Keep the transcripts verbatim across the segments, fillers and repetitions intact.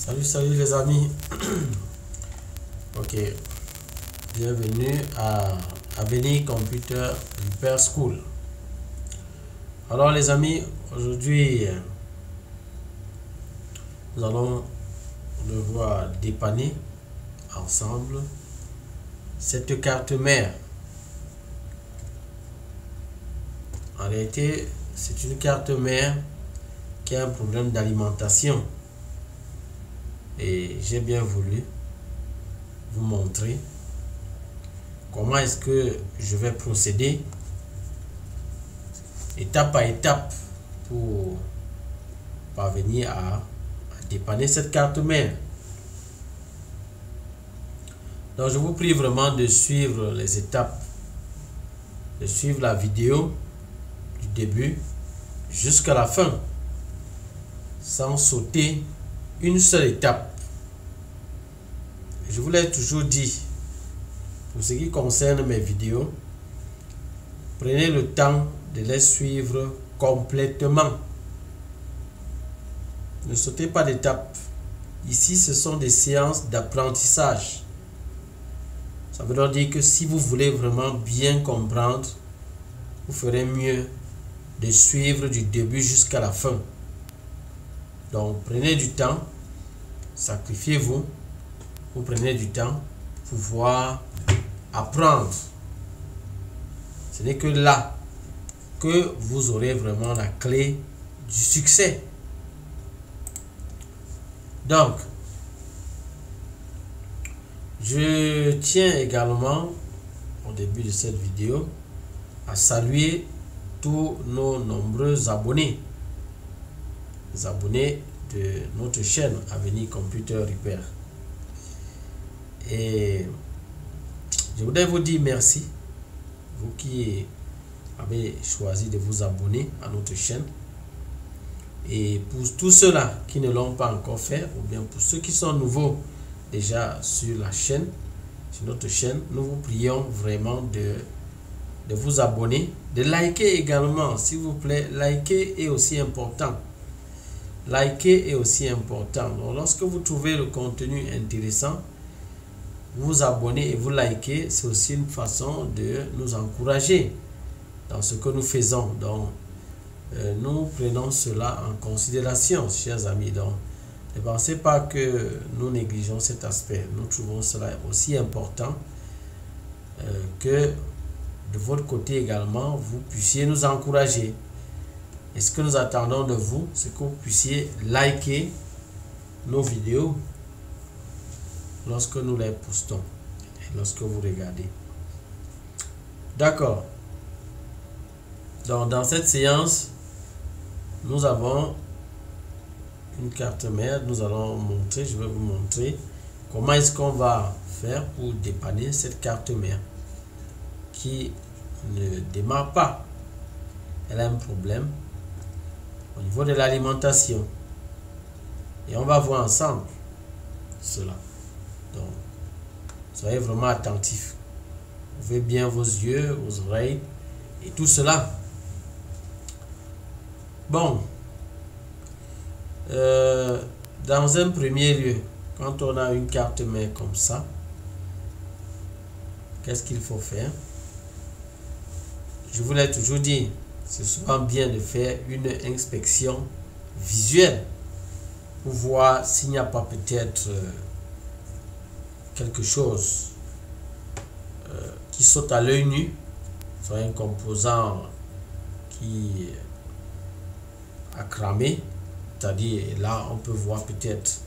Salut, salut les amis. Ok, bienvenue à Aveni Computer Repair School. Alors les amis, aujourd'hui nous allons devoir dépanner ensemble cette carte mère. En réalité, c'est une carte mère qui a un problème d'alimentation. Et j'ai bien voulu vous montrer comment est-ce que je vais procéder étape par étape pour parvenir à, à dépanner cette carte mère. Donc je vous prie vraiment de suivre les étapes, de suivre la vidéo du début jusqu'à la fin sans sauter une seule étape. Je vous l'ai toujours dit, pour ce qui concerne mes vidéos, prenez le temps de les suivre complètement. Ne sautez pas d'étape. Ici, ce sont des séances d'apprentissage. Ça veut donc dire que si vous voulez vraiment bien comprendre, vous ferez mieux de suivre du début jusqu'à la fin. Donc, prenez du temps, sacrifiez-vous, vous prenez du temps pour pouvoir apprendre. Ce n'est que là que vous aurez vraiment la clé du succès. Donc, je tiens également, au début de cette vidéo, à saluer tous nos nombreux abonnés. Les abonnés de notre chaîne Aveni Computer Repair. Et je voudrais vous dire merci, vous qui avez choisi de vous abonner à notre chaîne. Et pour tous ceux-là qui ne l'ont pas encore fait, ou bien pour ceux qui sont nouveaux déjà sur la chaîne, sur notre chaîne, nous vous prions vraiment de, de vous abonner, de liker également, s'il vous plaît. Liker est aussi important. Liker est aussi important. Donc, lorsque vous trouvez le contenu intéressant, vous abonnez et vous likez, c'est aussi une façon de nous encourager dans ce que nous faisons. Donc, euh, nous prenons cela en considération, chers amis. Donc, ne pensez pas que nous négligeons cet aspect. Nous trouvons cela aussi important euh, que de votre côté également, vous puissiez nous encourager. Et ce que nous attendons de vous, c'est que vous puissiez liker nos vidéos lorsque nous les postons et lorsque vous regardez. D'accord. Donc, dans cette séance, nous avons une carte mère. Nous allons montrer, je vais vous montrer comment est-ce qu'on va faire pour dépanner cette carte mère qui ne démarre pas. Elle a un problème au niveau de l'alimentation. Et on va voir ensemble cela. Donc, soyez vraiment attentifs. Ouvrez bien vos yeux, vos oreilles et tout cela. Bon, euh, dans un premier lieu, quand on a une carte mère comme ça, qu'est-ce qu'il faut faire? Je vous l'ai toujours dit, c'est souvent bien de faire une inspection visuelle pour voir s'il n'y a pas peut-être euh, quelque chose euh, qui saute à l'œil nu, soit un composant qui a cramé, c'est-à-dire là on peut voir peut-être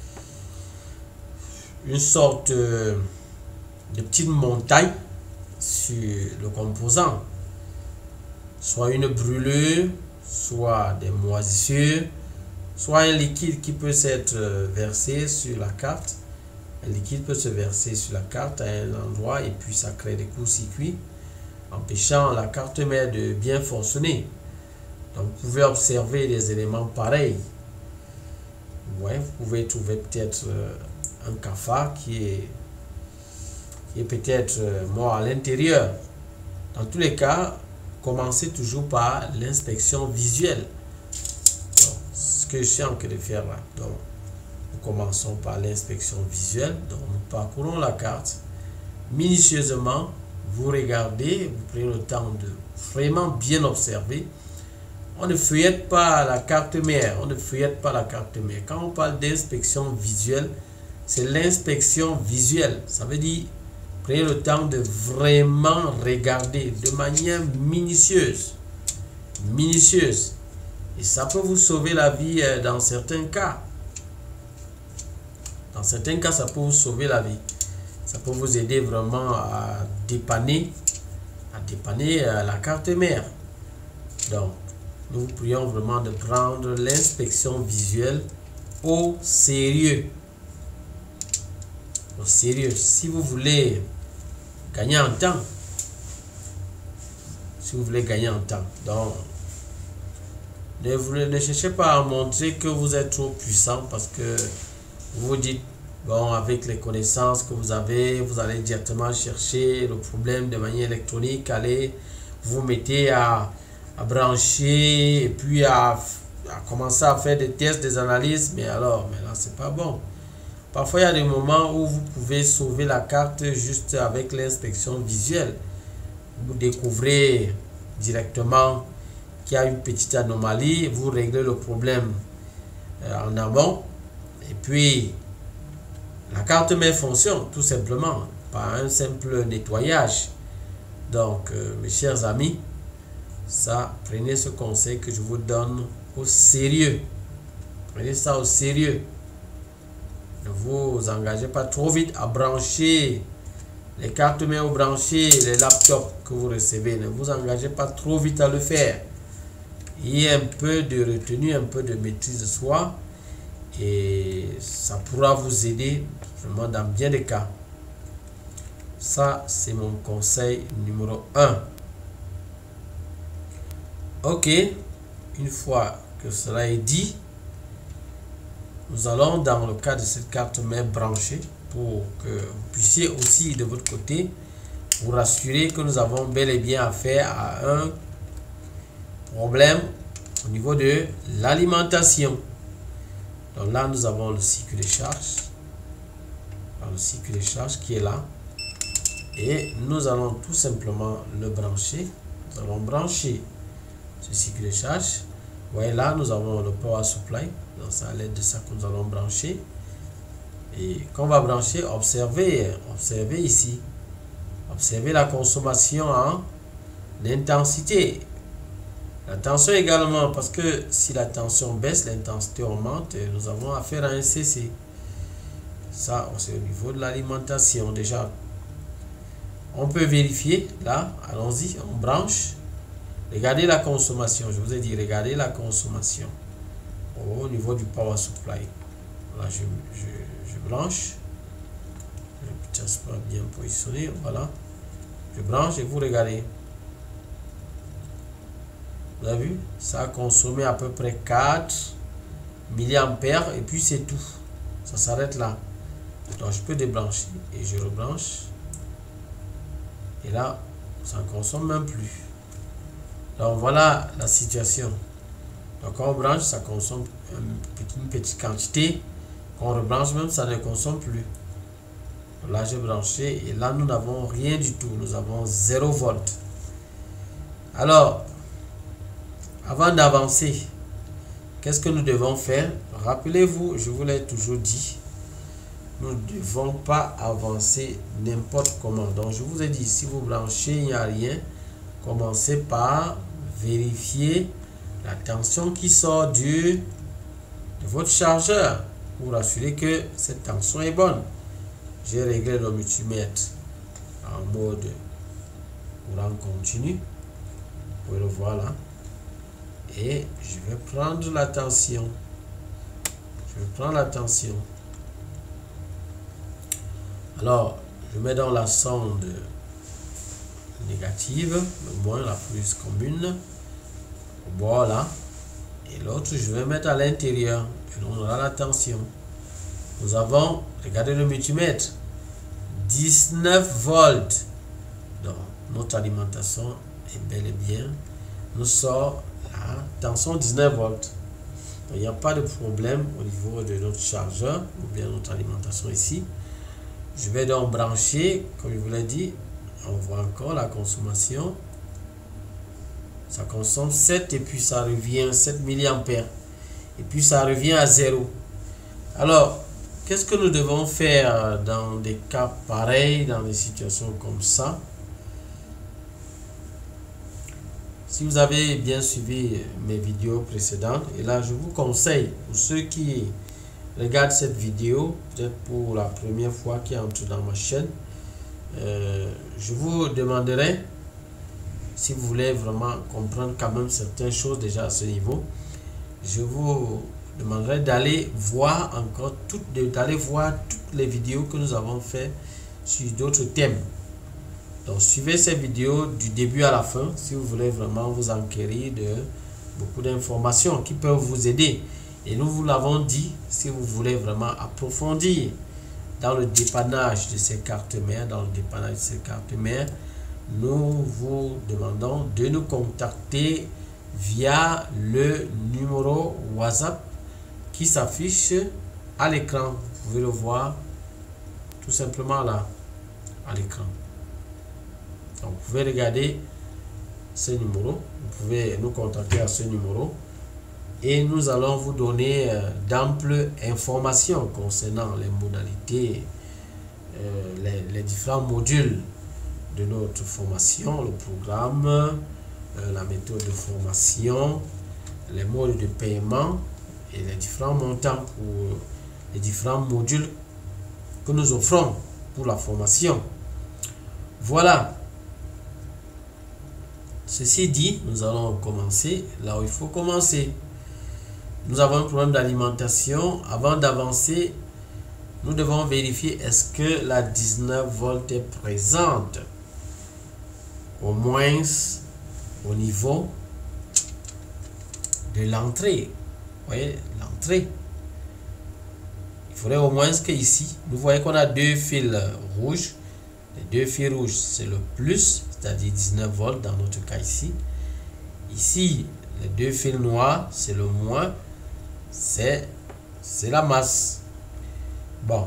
une sorte euh, de petite montagne sur le composant, soit une brûlure, soit des moisissures, soit un liquide qui peut s'être versé sur la carte. Un liquide peut se verser sur la carte à un endroit et puis ça crée des courts-circuits, empêchant la carte mère de bien fonctionner. Donc vous pouvez observer des éléments pareils. Ouais, vous pouvez trouver peut-être euh, un cafard qui est, qui est peut-être euh, mort à l'intérieur. Dans tous les cas, commencez toujours par l'inspection visuelle. Donc, ce que je suis en train de faire là. Donc, vous commençons par l'inspection visuelle. Donc, nous parcourons la carte minutieusement. Vous regardez, vous prenez le temps de vraiment bien observer. On ne feuillette pas la carte mère, on ne feuillette pas la carte mère. Quand on parle d'inspection visuelle, c'est l'inspection visuelle. Ça veut dire, prenez le temps de vraiment regarder de manière minutieuse. Minutieuse. Et ça peut vous sauver la vie dans certains cas. Dans certains cas, ça peut vous sauver la vie. Ça peut vous aider vraiment à dépanner, à dépanner la carte mère. Donc, nous vous prions vraiment de prendre l'inspection visuelle au sérieux. Au sérieux. Si vous voulez gagner en temps, si vous voulez gagner en temps, donc, ne, vous, ne cherchez pas à montrer que vous êtes trop puissant parce que vous vous dites, bon, avec les connaissances que vous avez, vous allez directement chercher le problème de manière électronique, allez, vous mettez à, à brancher et puis à, à commencer à faire des tests, des analyses, mais alors, mais là, c'est pas bon. Parfois, il y a des moments où vous pouvez sauver la carte juste avec l'inspection visuelle. Vous découvrez directement qu'il y a une petite anomalie, vous réglez le problème euh, en amont, et puis la carte mère fonctionne tout simplement par un simple nettoyage. Donc, euh, mes chers amis, ça, prenez ce conseil que je vous donne au sérieux. Prenez ça au sérieux. Ne vous engagez pas trop vite à brancher les cartes mères ou brancher les laptops que vous recevez. Ne vous engagez pas trop vite à le faire. Il y a un peu de retenue, un peu de maîtrise de soi. Et ça pourra vous aider vraiment dans bien des cas. Ça, c'est mon conseil numéro un. Ok, une fois que cela est dit, nous allons dans le cas de cette carte mère branchée pour que vous puissiez aussi de votre côté vous rassurer que nous avons bel et bien affaire à un problème au niveau de l'alimentation. Donc là, nous avons le cycle de charge. Le cycle de charge qui est là. Et nous allons tout simplement le brancher. Nous allons brancher ce cycle de charge. Vous voyez là, nous avons le power supply. Donc c'est à l'aide de ça que nous allons brancher. Et quand on va brancher, observez, observez ici. Observez la consommation en intensité. La tension également, parce que si la tension baisse, l'intensité augmente et nous avons affaire à un C C. Ça, c'est au niveau de l'alimentation déjà. On peut vérifier, là, allons-y, on branche. Regardez la consommation, je vous ai dit, regardez la consommation au niveau du power supply. Là, je, je, je branche. Le petit pas bien positionné, voilà. Je branche et vous regardez. Vous avez vu, ça a consommé à peu près quatre milliampères et puis c'est tout. Ça s'arrête là. Donc je peux débrancher et je rebranche. Et là, ça ne consomme même plus. Donc voilà la situation. Donc quand on branche, ça consomme une petite quantité. Quand on rebranche même, ça ne consomme plus. Donc là, j'ai branché et là, nous n'avons rien du tout. Nous avons zéro volt. Alors, avant d'avancer, qu'est-ce que nous devons faire? Rappelez-vous, je vous l'ai toujours dit, nous ne devons pas avancer n'importe comment. Donc, je vous ai dit, si vous branchez, il n'y a rien, commencez par vérifier la tension qui sort du, de votre chargeur pour assurer que cette tension est bonne. J'ai réglé le multimètre en mode courant continu. Vous pouvez le voir là. Et je vais prendre la tension. Je vais prendre la tension. Alors, je mets dans la sonde négative, le moins la plus commune, au bord là. Et l'autre, je vais mettre à l'intérieur. Et on aura la tension. Nous avons, regardez le multimètre, dix-neuf volts. Donc, notre alimentation est bel et bien, nous sort la tension dix-neuf volts. Il n'y a pas de problème au niveau de notre chargeur ou bien notre alimentation ici. Je vais donc brancher, comme je vous l'ai dit, on voit encore la consommation. Ça consomme sept et puis ça revient sept milliampères. Et puis ça revient à zéro. Alors, qu'est-ce que nous devons faire dans des cas pareils, dans des situations comme ça? Si vous avez bien suivi mes vidéos précédentes, et là je vous conseille, pour ceux qui regardent cette vidéo, peut-être pour la première fois qui entrent dans ma chaîne, euh, je vous demanderai, si vous voulez vraiment comprendre quand même certaines choses déjà à ce niveau, je vous demanderai d'aller voir encore toutes, d'aller voir toutes les vidéos que nous avons fait sur d'autres thèmes. Donc suivez ces vidéos du début à la fin si vous voulez vraiment vous enquérir de beaucoup d'informations qui peuvent vous aider. Et nous vous l'avons dit, si vous voulez vraiment approfondir dans le dépannage de ces cartes mères, dans le dépannage de ces cartes mères, nous vous demandons de nous contacter via le numéro WhatsApp qui s'affiche à l'écran. Vous pouvez le voir tout simplement là, à l'écran. Donc, vous pouvez regarder ce numéro, vous pouvez nous contacter à ce numéro et nous allons vous donner euh, d'amples informations concernant les modalités, euh, les, les différents modules de notre formation, le programme, euh, la méthode de formation, les modes de paiement et les différents montants pour les différents modules que nous offrons pour la formation. Voilà. Ceci dit, nous allons commencer là où il faut commencer. Nous avons un problème d'alimentation. Avant d'avancer, nous devons vérifier est-ce que la dix-neuf volts est présente. Au moins au niveau de l'entrée. Vous voyez, l'entrée. Il faudrait au moins que ici, nous voyons qu'on a deux fils rouges. Les deux fils rouges, c'est le plus, c'est-à-dire dix-neuf volts dans notre cas ici. Ici, les deux fils noirs, c'est le moins, c'est la masse. Bon.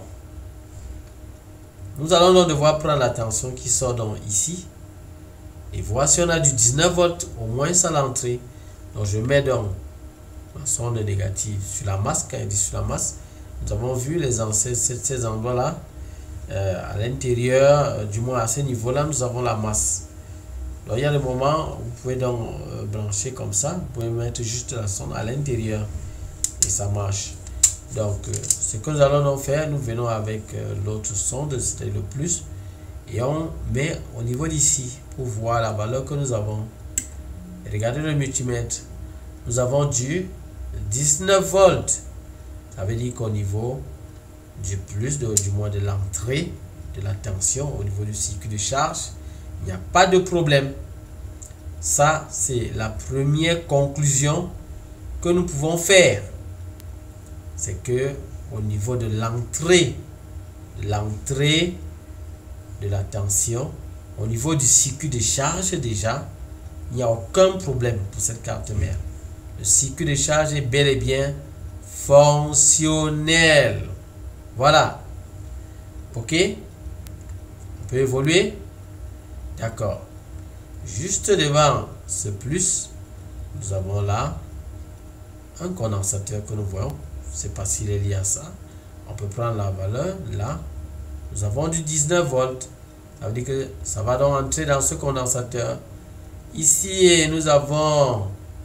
Nous allons donc devoir prendre la tension qui sort donc ici. Et voir si on a du dix-neuf volts, au moins à l'entrée. Donc je mets donc la sonde négative sur la masse. Quand il dit sur la masse, nous avons vu les ces, ces endroits-là. Euh, à l'intérieur, euh, du moins à ce niveau-là, nous avons la masse. Donc il y a des moments où vous pouvez donc euh, brancher comme ça. Vous pouvez mettre juste la sonde à l'intérieur et ça marche. Donc euh, ce que nous allons donc faire, nous venons avec euh, l'autre sonde, c'était le plus, et on met au niveau d'ici pour voir la valeur que nous avons. Et regardez le multimètre. Nous avons du dix-neuf volts. Ça veut dire qu'au niveau du plus, de, du moins de l'entrée de la tension, au niveau du circuit de charge, il n'y a pas de problème. Ça, c'est la première conclusion que nous pouvons faire. C'est que au niveau de l'entrée, l'entrée de la tension, au niveau du circuit de charge déjà, il n'y a aucun problème pour cette carte mère. Le circuit de charge est bel et bien fonctionnel. Voilà. Ok. On peut évoluer. D'accord. Juste devant ce plus, nous avons là un condensateur que nous voyons. Je ne sais pas s'il est lié à ça. On peut prendre la valeur. Là, nous avons du dix-neuf volts. Ça veut dire que ça va donc entrer dans ce condensateur. Ici, nous avons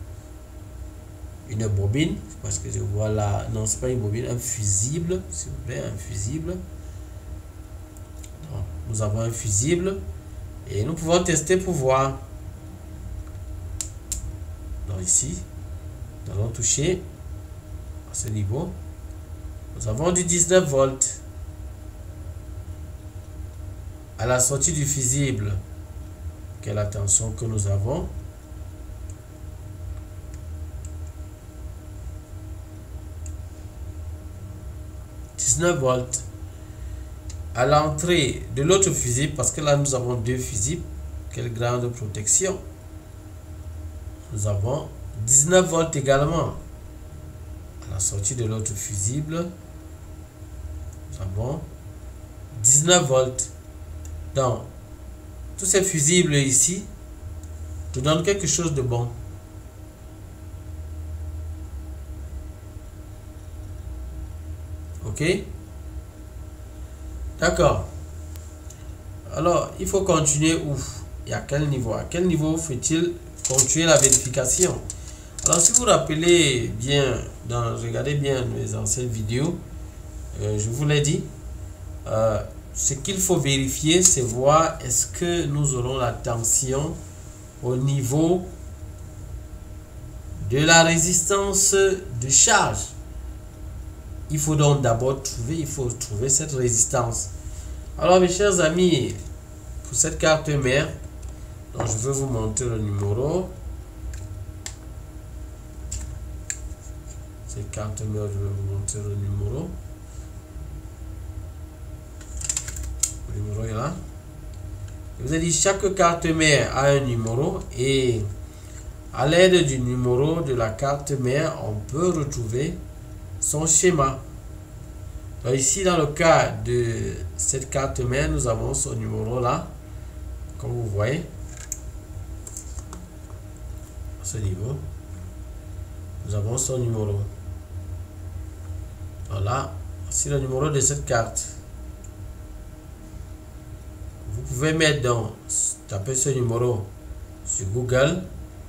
une bobine. Parce que je vois là, non, c'est pas une bobine, un fusible, s'il vous plaît, un fusible. Donc, nous avons un fusible et nous pouvons tester pour voir. Donc ici, nous allons toucher à ce niveau. Nous avons du dix-neuf volts. À la sortie du fusible, quelle est la tension que nous avons? dix-neuf volts. À l'entrée de l'autre fusible, parce que là nous avons deux fusibles, quelle grande protection. Nous avons dix-neuf volts également. la sortie de l'autre fusible, nous avons dix-neuf volts. Donc, tous ces fusibles ici nous donnent quelque chose de bon. Ok? D'accord. Alors, il faut continuer où? Et à quel niveau? À quel niveau faut-il continuer la vérification? Alors, si vous vous rappelez bien, dans, regardez bien mes anciennes vidéos, euh, je vous l'ai dit, euh, ce qu'il faut vérifier, c'est voir est-ce que nous aurons la tension au niveau de la résistance de charge. Il faut donc d'abord trouver, il faut trouver cette résistance. Alors mes chers amis, pour cette carte mère, donc je vais vous montrer le numéro. Cette carte mère, je vais vous montrer le numéro. Le numéro est là. Je vous ai dit, chaque carte mère a un numéro et à l'aide du numéro de la carte mère, on peut retrouver son schéma. Donc ici, dans le cas de cette carte mère, nous avons son numéro là, comme vous voyez, à ce niveau, nous avons son numéro. Voilà, c'est le numéro de cette carte. Vous pouvez mettre dans, taper ce numéro sur Google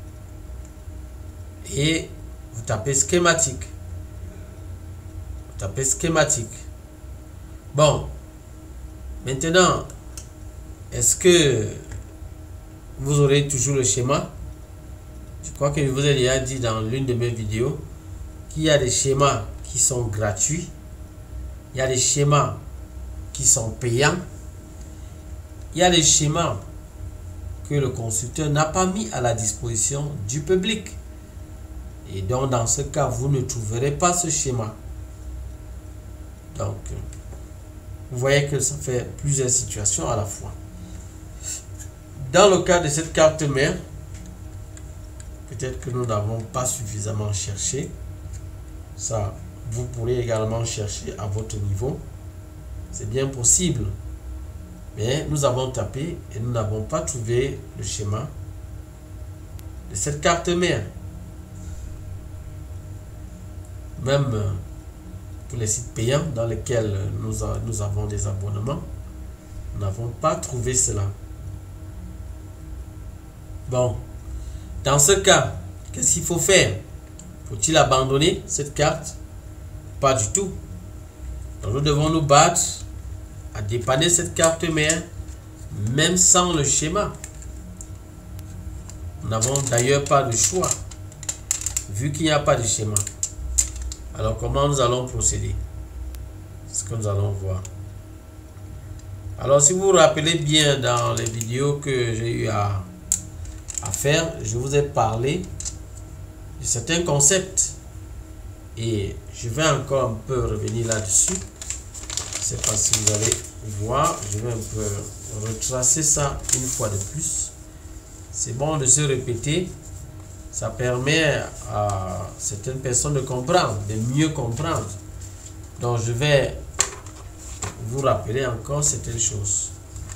et vous tapez schématique. Vous tapez schématique. Bon, maintenant, est-ce que vous aurez toujours le schéma? Je crois que je vous ai déjà dit dans l'une de mes vidéos qu'il y a des schémas qui sont gratuits, il y a des schémas qui sont payants, il y a des schémas que le constructeur n'a pas mis à la disposition du public. Et donc, dans ce cas, vous ne trouverez pas ce schéma. Donc, vous voyez que ça fait plusieurs situations à la fois. Dans le cas de cette carte mère, peut-être que nous n'avons pas suffisamment cherché. Ça, vous pourrez également chercher à votre niveau. C'est bien possible. Mais nous avons tapé et nous n'avons pas trouvé le schéma de cette carte mère. Même pour les sites payants dans lesquels nous, a, nous avons des abonnements, nous n'avons pas trouvé cela. Bon, dans ce cas, qu'est-ce qu'il faut faire? Faut-il abandonner cette carte? Pas du tout. Donc nous devons nous battre à dépanner cette carte mère, même sans le schéma. Nous n'avons d'ailleurs pas de choix, vu qu'il n'y a pas de schéma. Alors, comment nous allons procéder? C'est ce que nous allons voir. Alors, si vous vous rappelez bien dans les vidéos que j'ai eu à, à faire, je vous ai parlé de certains concepts. Et je vais encore un peu revenir là-dessus. Je ne sais pas si vous allez voir. Je vais un peu retracer ça une fois de plus. C'est bon de se répéter. Ça permet à certaines personnes de comprendre, de mieux comprendre. Donc, je vais vous rappeler encore certaines choses.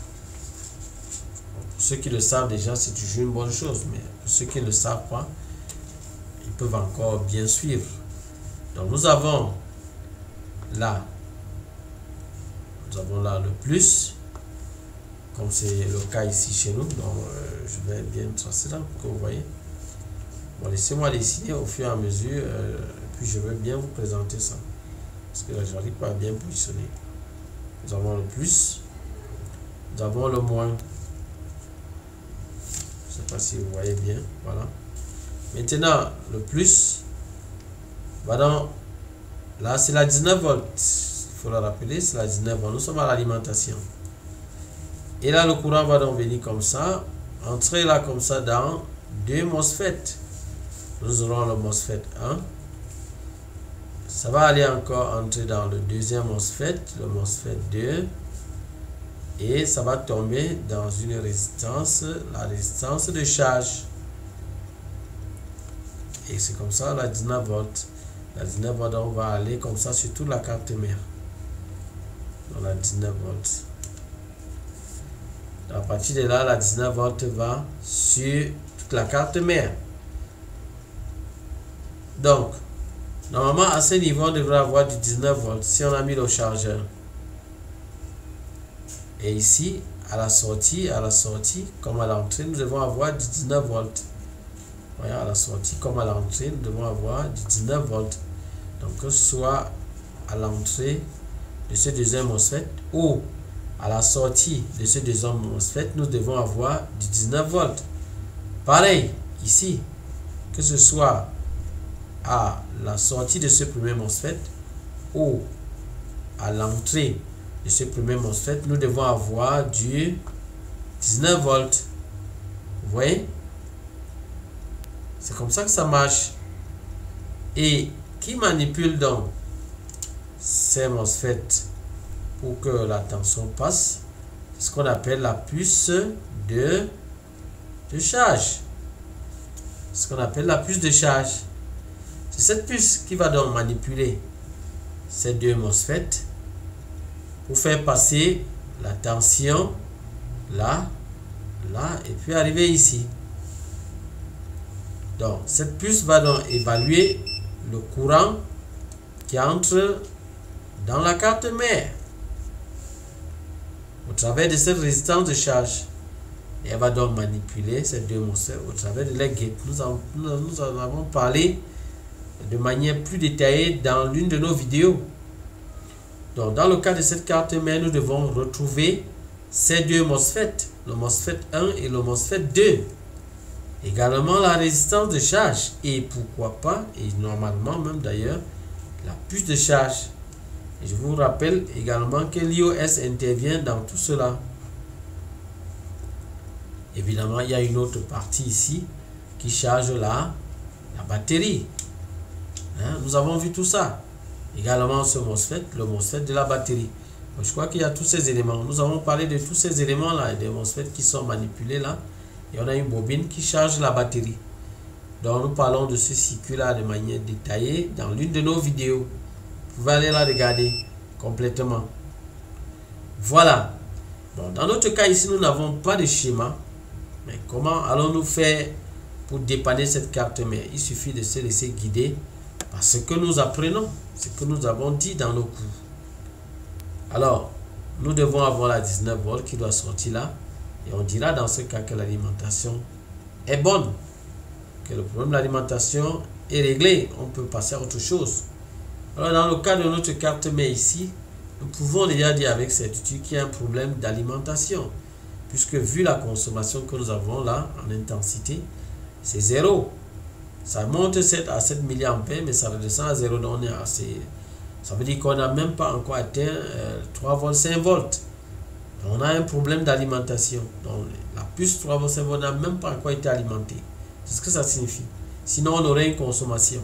Pour ceux qui le savent déjà, c'est toujours une bonne chose. Mais pour ceux qui ne le savent pas, ils peuvent encore bien suivre. Donc, nous avons là, nous avons là le plus, comme c'est le cas ici chez nous. Donc, euh, je vais bien tracer là pour que vous voyez. Bon, laissez-moi dessiner au fur et à mesure, euh, puis je vais bien vous présenter ça. Parce que là, je n'arrive pas à bien positionner. Nous avons le plus, nous avons le moins. Je ne sais pas si vous voyez bien, voilà. Maintenant, le plus, voilà, là c'est la dix-neuf volts. Il faut le rappeler, c'est la dix-neuf volts. Nous sommes à l'alimentation. Et là, le courant va donc venir comme ça, entrer là comme ça dans deux MOSFET. Nous aurons le MOSFET un. Ça va aller encore entrer dans le deuxième MOSFET, le MOSFET deux. Et ça va tomber dans une résistance, la résistance de charge. Et c'est comme ça, la dix-neuf volts. La dix-neuf volts, on va aller comme ça sur toute la carte mère. Dans la dix-neuf volts. À partir de là, la dix-neuf volts va sur toute la carte mère. Donc, normalement, à ce niveau, on devrait avoir du dix-neuf volts si on a mis le chargeur. Et ici, à la sortie, à la sortie, comme à l'entrée, nous devons avoir du dix-neuf volts. Voyez, à la sortie, comme à l'entrée, nous devons avoir du dix-neuf volts. Donc, que ce soit à l'entrée de ce deuxième MOSFET ou à la sortie de ce deuxième MOSFET, nous devons avoir du dix-neuf volts. Pareil, ici, que ce soit à la sortie de ce premier MOSFET ou à l'entrée de ce premier MOSFET, nous devons avoir du dix-neuf volts. Vous voyez? C'est comme ça que ça marche. Et qui manipule donc ces MOSFET pour que la tension passe? C'est ce qu'on appelle la puce de, de charge. Ce qu'on appelle la puce de charge. C'est cette puce qui va donc manipuler ces deux MOSFET pour faire passer la tension là, là, et puis arriver ici. Donc, cette puce va donc évaluer le courant qui entre dans la carte mère au travers de cette résistance de charge. Et elle va donc manipuler ces deux MOSFET au travers de les gates. Nous en, nous, nous en avons parlé de manière plus détaillée dans l'une de nos vidéos. Donc, dans le cas de cette carte mère, nous devons retrouver ces deux MOSFET, le MOSFET un et le MOSFET deux. Également la résistance de charge et pourquoi pas, et normalement même d'ailleurs, la puce de charge. Et je vous rappelle également que l'I O S intervient dans tout cela. Évidemment, il y a une autre partie ici qui charge la, la batterie. Hein, nous avons vu tout ça. Également ce MOSFET, le MOSFET de la batterie. Donc, je crois qu'il y a tous ces éléments. Nous avons parlé de tous ces éléments-là, des MOSFET qui sont manipulés là. Et on a une bobine qui charge la batterie. Donc nous parlons de ce circuit-là de manière détaillée dans l'une de nos vidéos. Vous pouvez aller la regarder complètement. Voilà. Bon, dans notre cas ici, nous n'avons pas de schéma. Mais comment allons-nous faire pour dépanner cette carte mère? Il suffit de se laisser guider par ce que nous apprenons, ce que nous avons dit dans nos cours. Alors, nous devons avoir la dix-neuf volts qui doit sortir là. Et on dira dans ce cas que l'alimentation est bonne, que le problème de l'alimentation est réglé, on peut passer à autre chose. Alors dans le cas de notre carte mère ici, nous pouvons déjà dire avec certitude qu'il y a un problème d'alimentation, puisque vu la consommation que nous avons là en intensité, c'est zéro. Ça monte sept à sept milliampères, mais ça redescend à zéro, donc on est assez. Ça veut dire qu'on n'a même pas encore atteint euh, trois volts, cinq volts. On a un problème d'alimentation. Donc, la puce trois volts, cinq volts n'a même pas encore été alimentée. C'est ce que ça signifie. Sinon, on aurait une consommation.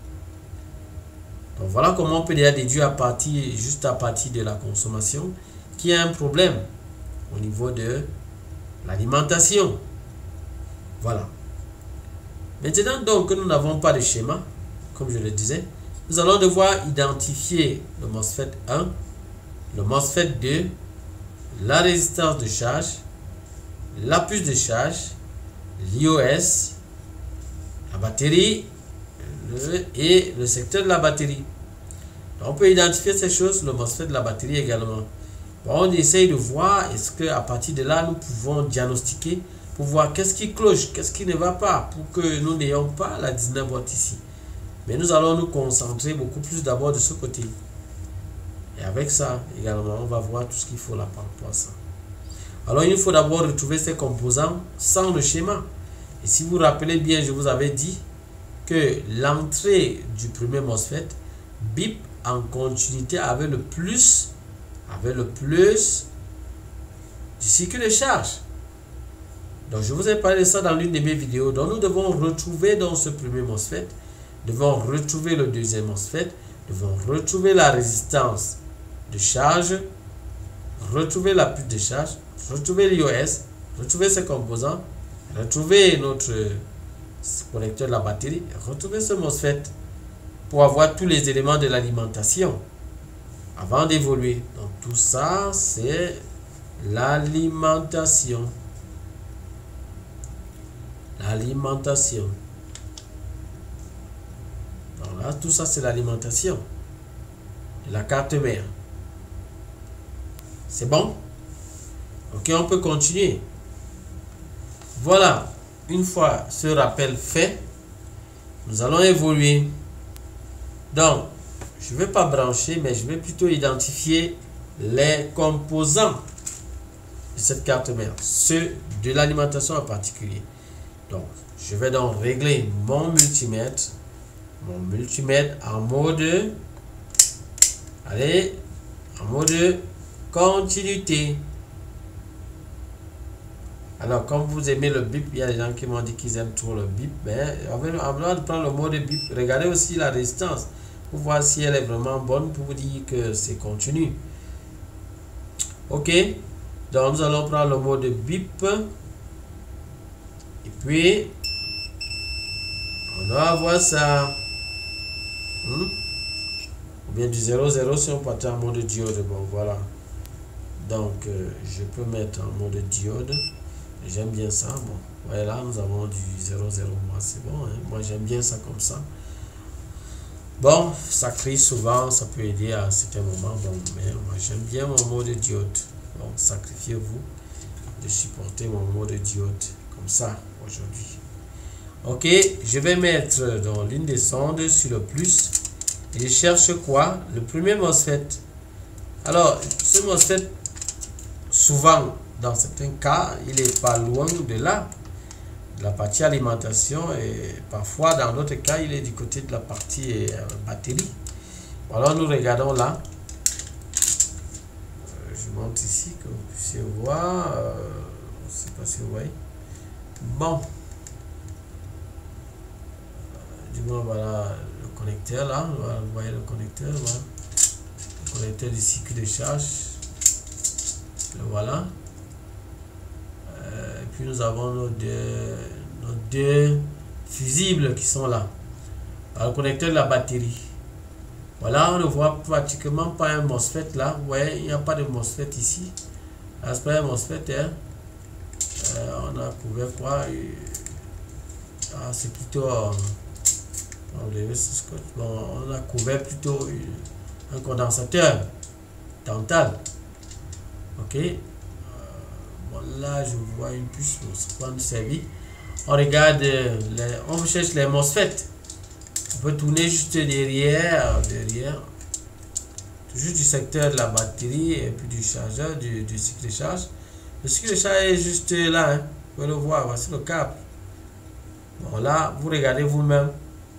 Donc, voilà comment on peut déjà déduire à partir, juste à partir de la consommation, qu'il y a un problème au niveau de l'alimentation. Voilà. Maintenant, donc, que nous n'avons pas de schéma, comme je le disais, nous allons devoir identifier le MOSFET un, le MOSFET deux, la résistance de charge, la puce de charge, l'I O S, la batterie le, et le secteur de la batterie. Donc, on peut identifier ces choses, le MOSFET de la batterie également. Bon, on essaye de voir est-ce qu'à partir de là, nous pouvons diagnostiquer pour voir qu'est-ce qui cloche, qu'est-ce qui ne va pas, pour que nous n'ayons pas la dix-neuf volts ici. Mais nous allons nous concentrer beaucoup plus d'abord de ce côté. Et avec ça, également, on va voir tout ce qu'il faut là par rapport à ça. Alors, il faut d'abord retrouver ces composants sans le schéma. Et si vous vous rappelez bien, je vous avais dit que l'entrée du premier MOSFET bip en continuité avec le plus, avec le plus du cycle de charge. Donc, je vous ai parlé de ça dans l'une de mes vidéos. Donc, nous devons retrouver dans ce premier MOSFET, devons retrouver le deuxième MOSFET, devons retrouver la résistance de charge, retrouver la puce de charge, retrouver l'I O S, retrouver ses composants, retrouver notre connecteur de la batterie, retrouver ce MOSFET. pour avoir tous les éléments de l'alimentation avant d'évoluer. Donc tout ça, c'est l'alimentation. L'alimentation. Donc là, tout ça, c'est l'alimentation de la carte mère. C'est bon? Ok, on peut continuer. Voilà, une fois ce rappel fait, nous allons évoluer. Donc, je ne vais pas brancher, mais je vais plutôt identifier les composants de cette carte mère, ceux de l'alimentation en particulier. Donc, je vais donc régler mon multimètre, mon multimètre en mode, allez, en mode continuité. Alors, comme vous aimez le bip, il y a des gens qui m'ont dit qu'ils aiment trop le bip. Mais avant de prendre le mode bip, regardez aussi la résistance pour voir si elle est vraiment bonne, pour vous dire que c'est continu. Ok, donc nous allons prendre le mode bip. Et puis, on doit avoir ça. Hmm? Ou bien du zéro zéro si on partait en mode diode. Bon, voilà. Donc, euh, je peux mettre en mode diode. J'aime bien ça. Bon, voilà, nous avons du zéro zéro. Moi, c'est bon. Hein? Moi, j'aime bien ça comme ça. Bon, ça crie souvent. Ça peut aider à certains moments. Bon, mais moi, j'aime bien mon mode diode. Bon, sacrifiez-vous de supporter mon mode diode comme ça aujourd'hui. Ok, je vais mettre dans l'une des sondes sur le plus. Et je cherche quoi? Le premier MOSFET. Alors, ce MOSFET, souvent, dans certains cas, il n'est pas loin de là, de la partie alimentation, et parfois, dans d'autres cas, il est du côté de la partie euh, batterie. Alors, nous regardons là. Euh, je monte ici, que vous puissiez voir. Euh, je ne sais pas si vous voyez. Bon. Euh, du moins, voilà le connecteur là. Voilà, vous voyez le connecteur, voilà. Le connecteur du cycle de charge. Le voilà. Euh, et puis nous avons nos deux, nos deux fusibles qui sont là. Alors, le connecteur de la batterie. Voilà, on ne voit pratiquement pas un MOSFET là. Vous voyez, il n'y a pas de MOSFET ici. Là, c'est pas un MOSFET. Hein. Euh, on a couvert quoi? Ah, c'est plutôt. Euh, bon, on a couvert plutôt un condensateur dental. Ok. Euh, bon, là, je vois une puce. Bon, c'est pas nous servir. On regarde, les, on cherche les MOSFET. On peut tourner juste derrière, derrière, toujours du secteur de la batterie et puis du chargeur, du, du cycle de charge. Le cycle de charge est juste là, hein. Vous pouvez le voir, voici le câble. Bon, là, vous regardez vous-même.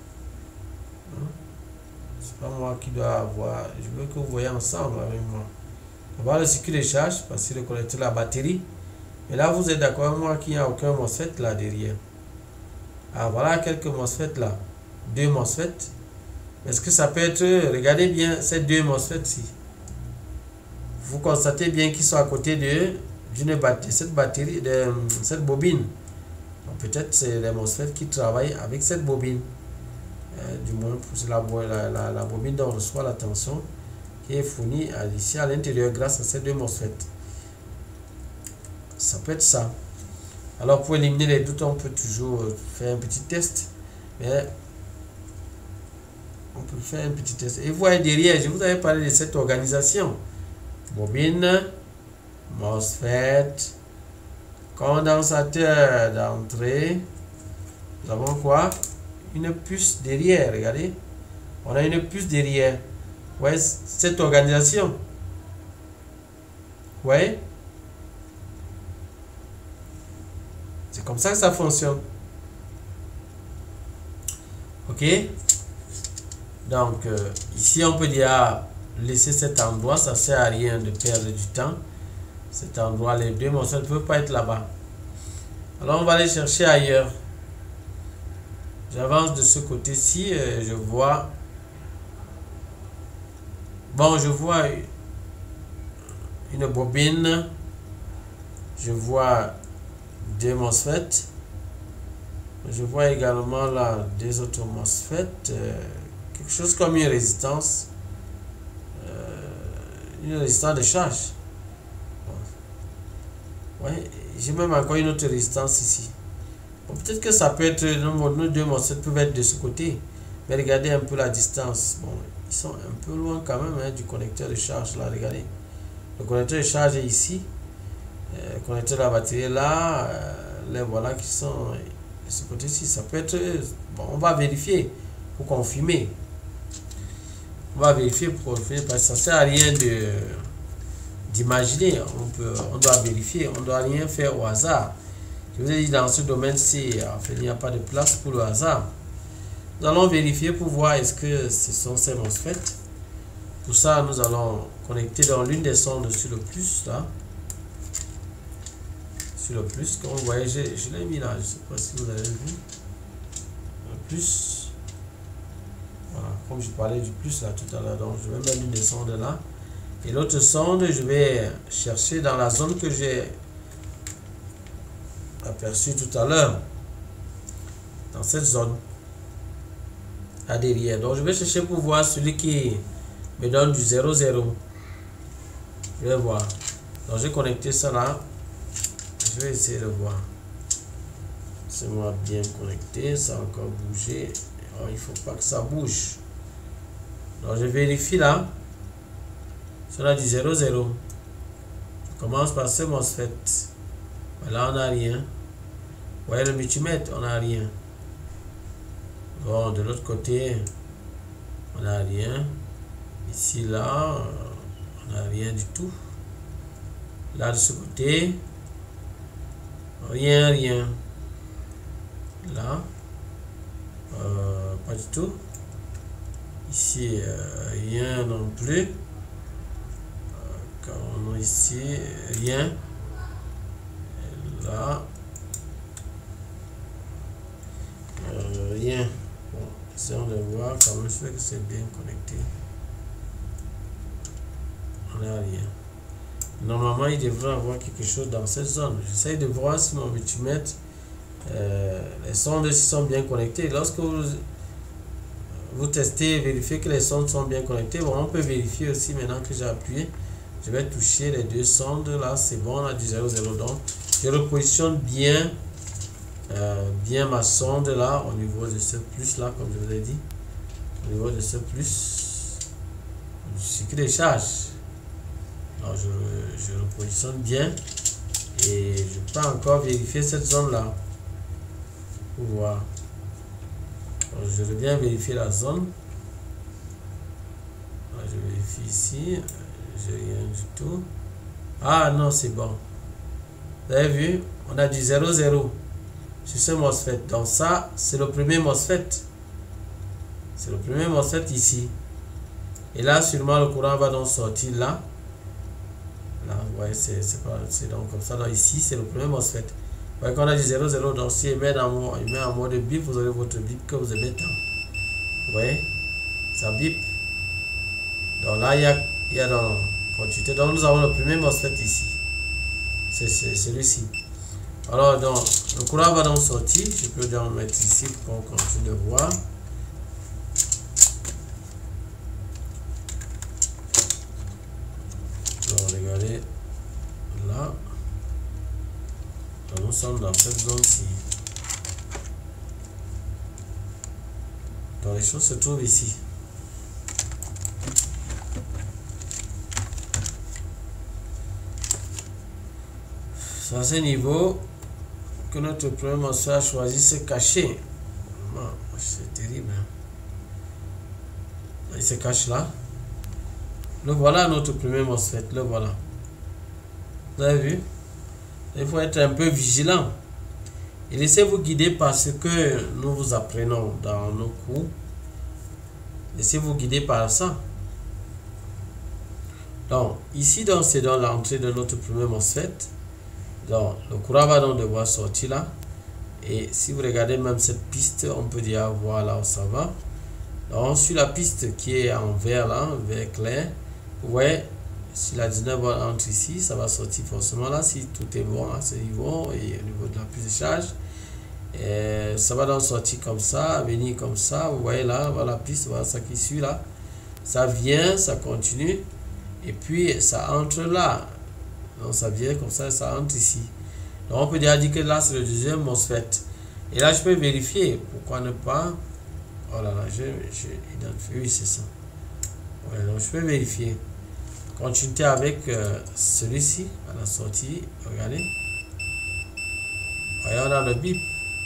C'est pas moi qui dois avoir, je veux que vous voyez ensemble avec moi. On va voir le cycle de charge, parce que le connecteur de la batterie. Mais là, vous êtes d'accord avec moi qu'il n'y a aucun MOSFET là derrière. Ah, voilà quelques MOSFET là. Deux MOSFET. Est-ce que ça peut être, regardez bien ces deux MOSFET ici. Vous constatez bien qu'ils sont à côté de d'une batterie, cette batterie, de cette bobine. Peut-être c'est les MOSFET qui travaillent avec cette bobine. Euh, du moins, pour la, la, la, la bobine dont on reçoit la tension qui est fournie à, ici à l'intérieur grâce à ces deux MOSFET. Ça peut être ça. Alors, pour éliminer les doutes, on peut toujours faire un petit test. Mais on peut faire un petit test. Et vous voyez derrière, je vous avais parlé de cette organisation. Bobine, MOSFET, condensateur d'entrée. Nous avons quoi? Une puce derrière, regardez. On a une puce derrière. Vous voyez cette organisation? Vous voyez? C'est comme ça que ça fonctionne. Ok? Donc, euh, ici, on peut dire laisser cet endroit. Ça ne sert à rien de perdre du temps. Cet endroit, les deux morceaux ne peuvent pas être là-bas. Alors, on va aller chercher ailleurs. J'avance de ce côté-ci. Euh, je vois... Bon, je vois une bobine. Je vois deux MOSFET. Je vois également là des autres MOSFET. Euh, quelque chose comme une résistance, euh, une résistance de charge. Bon. Ouais, j'ai même encore une autre résistance ici. Bon, peut-être que ça peut être, nos, nos deux MOSFET peuvent être de ce côté, mais regardez un peu la distance. Bon, ils sont un peu loin quand même hein, du connecteur de charge là, regardez. Le connecteur de charge est ici, euh, le connecteur de la batterie est là, euh, les voilà qui sont de ce côté-ci. Ça peut être, bon, on va vérifier pour confirmer. On va vérifier pour confirmer parce que ça ne sert à rien de d'imaginer. On peut, on doit vérifier, on ne doit rien faire au hasard. Je vous ai dit dans ce domaine-ci, en fait, il n'y a pas de place pour le hasard. Nous allons vérifier pour voir est-ce que ce sont ces MOSFET. Pour ça, nous allons connecter dans l'une des sondes sur le plus là. Sur le plus, comme vous voyez, je, je l'ai mis là. Je ne sais pas si vous avez vu. Le plus. Voilà, comme je parlais du plus là tout à l'heure. Donc, je vais mettre l'une des sondes là. Et l'autre sonde, je vais chercher dans la zone que j'ai aperçue tout à l'heure. Dans cette zone. À derrière. Donc, je vais chercher pour voir celui qui me donne du zéro zéro. Je vais voir. Donc, j'ai connecté ça là. Je vais essayer de voir. C'est moi bien connecté. Ça a encore bougé. Alors, il ne faut pas que ça bouge. Donc, je vérifie là. Cela du zéro zéro. Je commence par ce MOSFET. Là, on n'a rien. Vous voyez le multimètre, on n'a rien. Bon, de l'autre côté, on n'a rien. Ici, là, on n'a rien du tout. Là, de ce côté, rien, rien. Là, euh, pas du tout. Ici, euh, rien non plus. Euh, quand on a ici, rien. Et là, euh, rien. Bon, essayons de voir quand même, je sais que c'est bien connecté. On n'a rien. Normalement, il devrait avoir quelque chose dans cette zone. J'essaie de voir si mon multimètre, euh, les sondes sont bien connectées. Lorsque vous, vous testez et vérifiez que les sondes sont bien connectées, bon, on peut vérifier aussi maintenant que j'ai appuyé. Je vais toucher les deux sondes. Là, c'est bon, on a du zéro zéro. Donc, je repositionne bien, euh, bien ma sonde là, au niveau de ce plus là, comme je vous l'ai dit. Au niveau de ce plus, du cycle de charge. Alors, je, je repositionne bien et je peux encore vérifier cette zone là pour voir. Alors, je vais bien vérifier la zone. Alors, je vérifie ici, j'ai rien du tout. Ah non, c'est bon. Vous avez vu, on a du zéro zéro sur ce MOSFET. Donc ça, c'est le premier MOSFET. C'est le premier MOSFET ici. Et là, sûrement, le courant va donc sortir là. Là, ouais, c'est donc comme ça. Donc ici, c'est le premier MOSFET. Vous voyez qu'on a du zéro zéro. Donc si il met, dans, il met en mode bip, vous aurez votre bip que vous aimez tant. Vous voyez, ça bip. Donc là, il y a, il y a dans continuité. Donc nous avons le premier MOSFET ici. C'est celui-ci. Alors, donc, le courant va donc sortir. Je peux donc mettre ici pour qu'on continue de voir. Donc, regardez là. Donc, nous sommes dans cette zone-ci. Donc, les choses se trouvent ici. C'est à ce niveau que notre premier MOSFET a choisi se cacher. C'est terrible. Il se cache là. Le voilà notre premier MOSFET. Le voilà. Vous avez vu? Il faut être un peu vigilant. Et laissez-vous guider par ce que nous vous apprenons dans nos cours. Laissez-vous guider par ça. Donc, ici, c'est dans l'entrée de notre premier MOSFET. Donc, le courant va donc devoir sortir là. Et si vous regardez même cette piste, on peut dire voilà où ça va. Donc, sur la piste qui est en vert là, vert clair, vous voyez, si la dix-neuf volts entre ici, ça va sortir forcément là, si tout est bon à ce niveau et au niveau de la prise de charge. Et ça va donc sortir comme ça, venir comme ça. Vous voyez là, voilà la piste, voilà ça qui suit là. Ça vient, ça continue. Et puis ça entre là. Donc ça vient comme ça, ça entre ici. Donc on peut déjà dire que là c'est le deuxième MOSFET. Et là je peux vérifier. Pourquoi ne pas? Oh là là, je, je identifie. Oui, c'est ça. Ouais, donc je peux vérifier. Continuer avec euh, celui-ci à la sortie. Regardez. Voyez, on a le bip.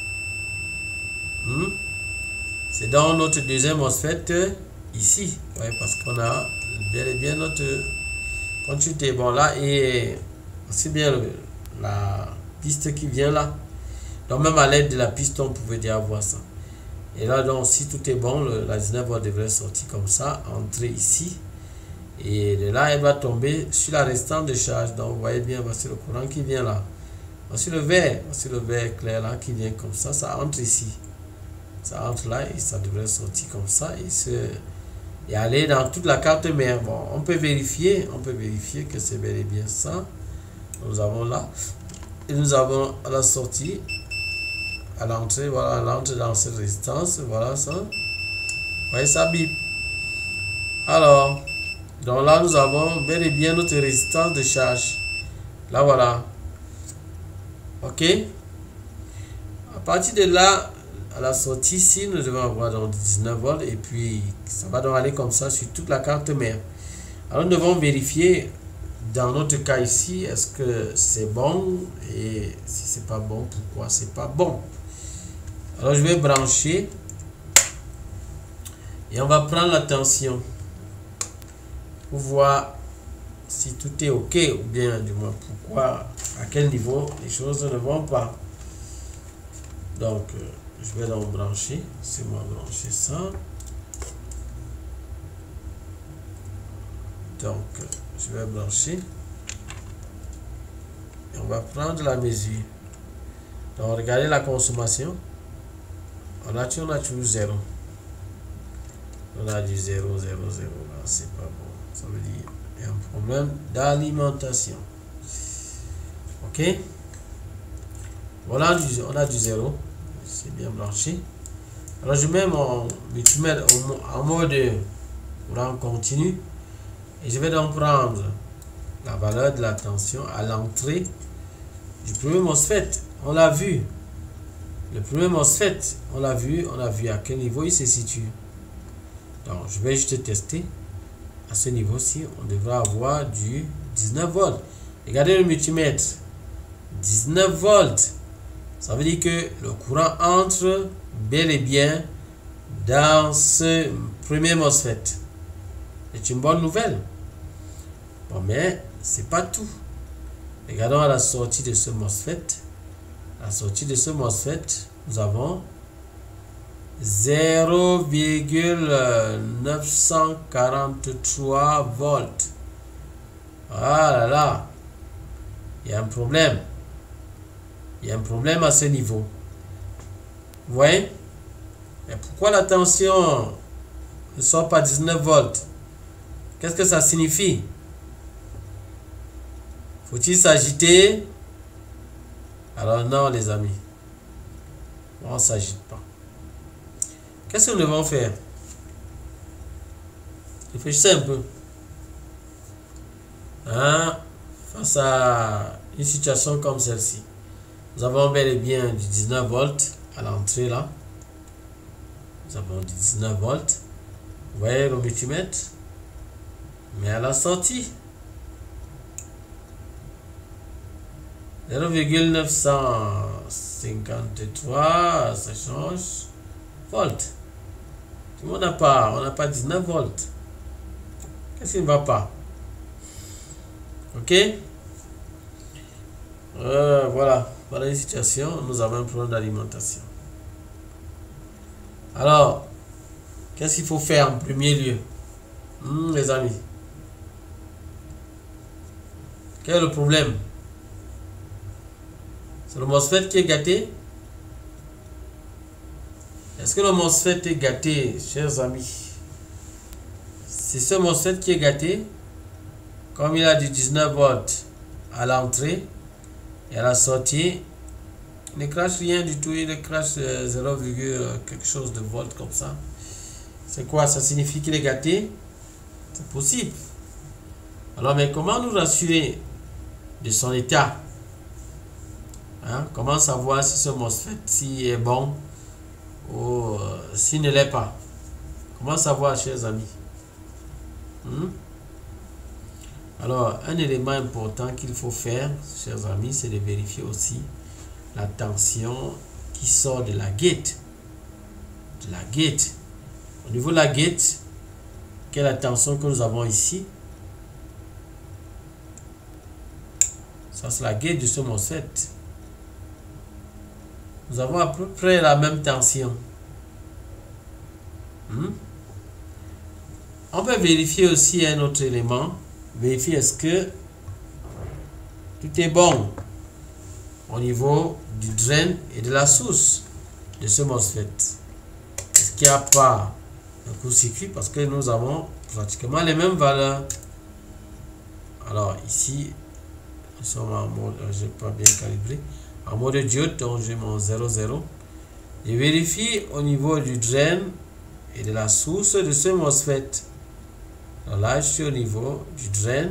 Hmm? C'est dans notre deuxième MOSFET euh, ici. Ouais, parce qu'on a bien et bien notre continuité. Bon, là, et c'est bien le, la piste qui vient là. Donc, même à l'aide de la piste, on pouvait déjà voir ça. Et là, donc, si tout est bon, le, la dix-neuf volts devrait sortir comme ça, entrer ici. Et de là, elle va tomber sur la restante de charge. Donc, vous voyez bien, voici le courant qui vient là. Voici le vert, voici le vert clair là qui vient comme ça. Ça entre ici. Ça entre là et ça devrait sortir comme ça et, se, et aller dans toute la carte mère. Bon, on peut vérifier, on peut vérifier que c'est bel et bien ça. Nous avons là. Et nous avons à la sortie, à l'entrée, voilà, à l'entrée dans cette résistance. Voilà ça. Vous voyez ça bip. Alors. Donc là, nous avons bel et bien notre résistance de charge. Là, voilà. OK. À partir de là, à la sortie ici, nous devons avoir donc dix-neuf volts. Et puis, ça va donc aller comme ça sur toute la carte mère. Alors, nous devons vérifier, dans notre cas ici, est-ce que c'est bon? Et si c'est pas bon, pourquoi c'est pas bon? Alors, je vais brancher. Et on va prendre la tension. Pour voir si tout est OK ou bien du moins pourquoi, à quel niveau les choses ne vont pas. Donc, euh, je vais donc brancher. C'est moi brancher ça. Donc, euh, je vais brancher. Et on va prendre la mesure. Donc, regardez la consommation. On a, on a toujours zéro. On a du zéro, zéro, zéro. Là, c'est pas bon. Ça veut dire qu'il y a un problème d'alimentation. OK. Voilà, on a du zéro. C'est bien branché. Alors, je mets mon multimètre en mode courant continu. Et je vais donc prendre la valeur de la tension à l'entrée du premier MOSFET. On l'a vu. Le premier MOSFET, on l'a vu. On a vu à quel niveau il se situe. Donc, je vais juste tester. À ce niveau-ci, on devrait avoir du dix-neuf volts. Regardez le multimètre. dix-neuf volts. Ça veut dire que le courant entre bel et bien dans ce premier MOSFET. C'est une bonne nouvelle. Bon, mais c'est pas tout. Regardons à la sortie de ce MOSFET. À la sortie de ce MOSFET, nous avons zéro virgule neuf cent quarante-trois volts. Ah là là. Il y a un problème. Il y a un problème à ce niveau. Vous voyez? Et pourquoi la tension ne sort pas dix-neuf volts? Qu'est-ce que ça signifie? Faut-il s'agiter? Alors non les amis. On ne s'agite pas. Qu'est-ce que nous devons faire? Réfléchissez un peu. Hein? Face à une situation comme celle-ci. Nous avons bel et bien du dix-neuf volts à l'entrée là. Nous avons du dix-neuf volts. Vous voyez le multimètre? Mais à la sortie, zéro virgule neuf cent cinquante-trois, ça change. Volts. On n'a pas, on n'a pas dix-neuf volts. Qu'est-ce qui ne va pas? OK? Euh, voilà. Voilà une situation. Nous avons un problème d'alimentation. Alors, qu'est-ce qu'il faut faire en premier lieu? Hum, les amis. Quel est le problème? C'est le MOSFET qui est gâté? Est-ce que le MOSFET est gâté, chers amis? C'est ce MOSFET qui est gâté. Comme il a du dix-neuf volts à l'entrée et à la sortie, il ne crache rien du tout, il ne crache euh, zéro, quelque chose de volt comme ça. C'est quoi? Ça signifie qu'il est gâté? C'est possible. Alors, mais comment nous rassurer de son état? Hein? Comment savoir si ce MOSFET si est bon ou euh, s'il ne l'est pas? Comment savoir, chers amis? Hmm? Alors, un élément important qu'il faut faire, chers amis, c'est de vérifier aussi la tension qui sort de la gate. De la gate. Au niveau de la gate, quelle est la tension que nous avons ici? Ça, c'est la gate de ce MOSFET. Nous avons à peu près la même tension. Hmm? On peut vérifier aussi un autre élément. Vérifier est-ce que tout est bon au niveau du drain et de la source de ce MOSFET. Est-ce qu'il n'y a pas un court-circuit? Parce que nous avons pratiquement les mêmes valeurs. Alors ici, nous sommes en mode, je n'ai pas bien calibré, en mode diode, donc j'ai mon zéro zéro. Je vérifie au niveau du drain et de la source de ce MOSFET. Alors là, je suis au niveau du drain,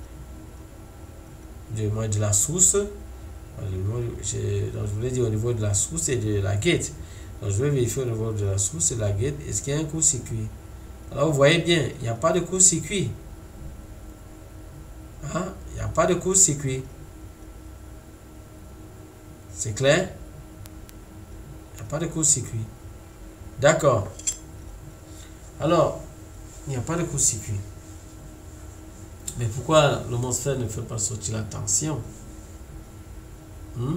de, de la source. Je, donc je voulais dire au niveau de la source et de la gate. Donc je vais vérifier au niveau de la source et de la gate. Est-ce qu'il y a un court-circuit? Alors vous voyez bien, il n'y a pas de court-circuit. Hein? Il n'y a pas de court-circuit. C'est clair? Il n'y a pas de court-circuit. D'accord. Alors, il n'y a pas de court-circuit. Mais pourquoi le MOSFET ne fait pas sortir la tension? Hmm?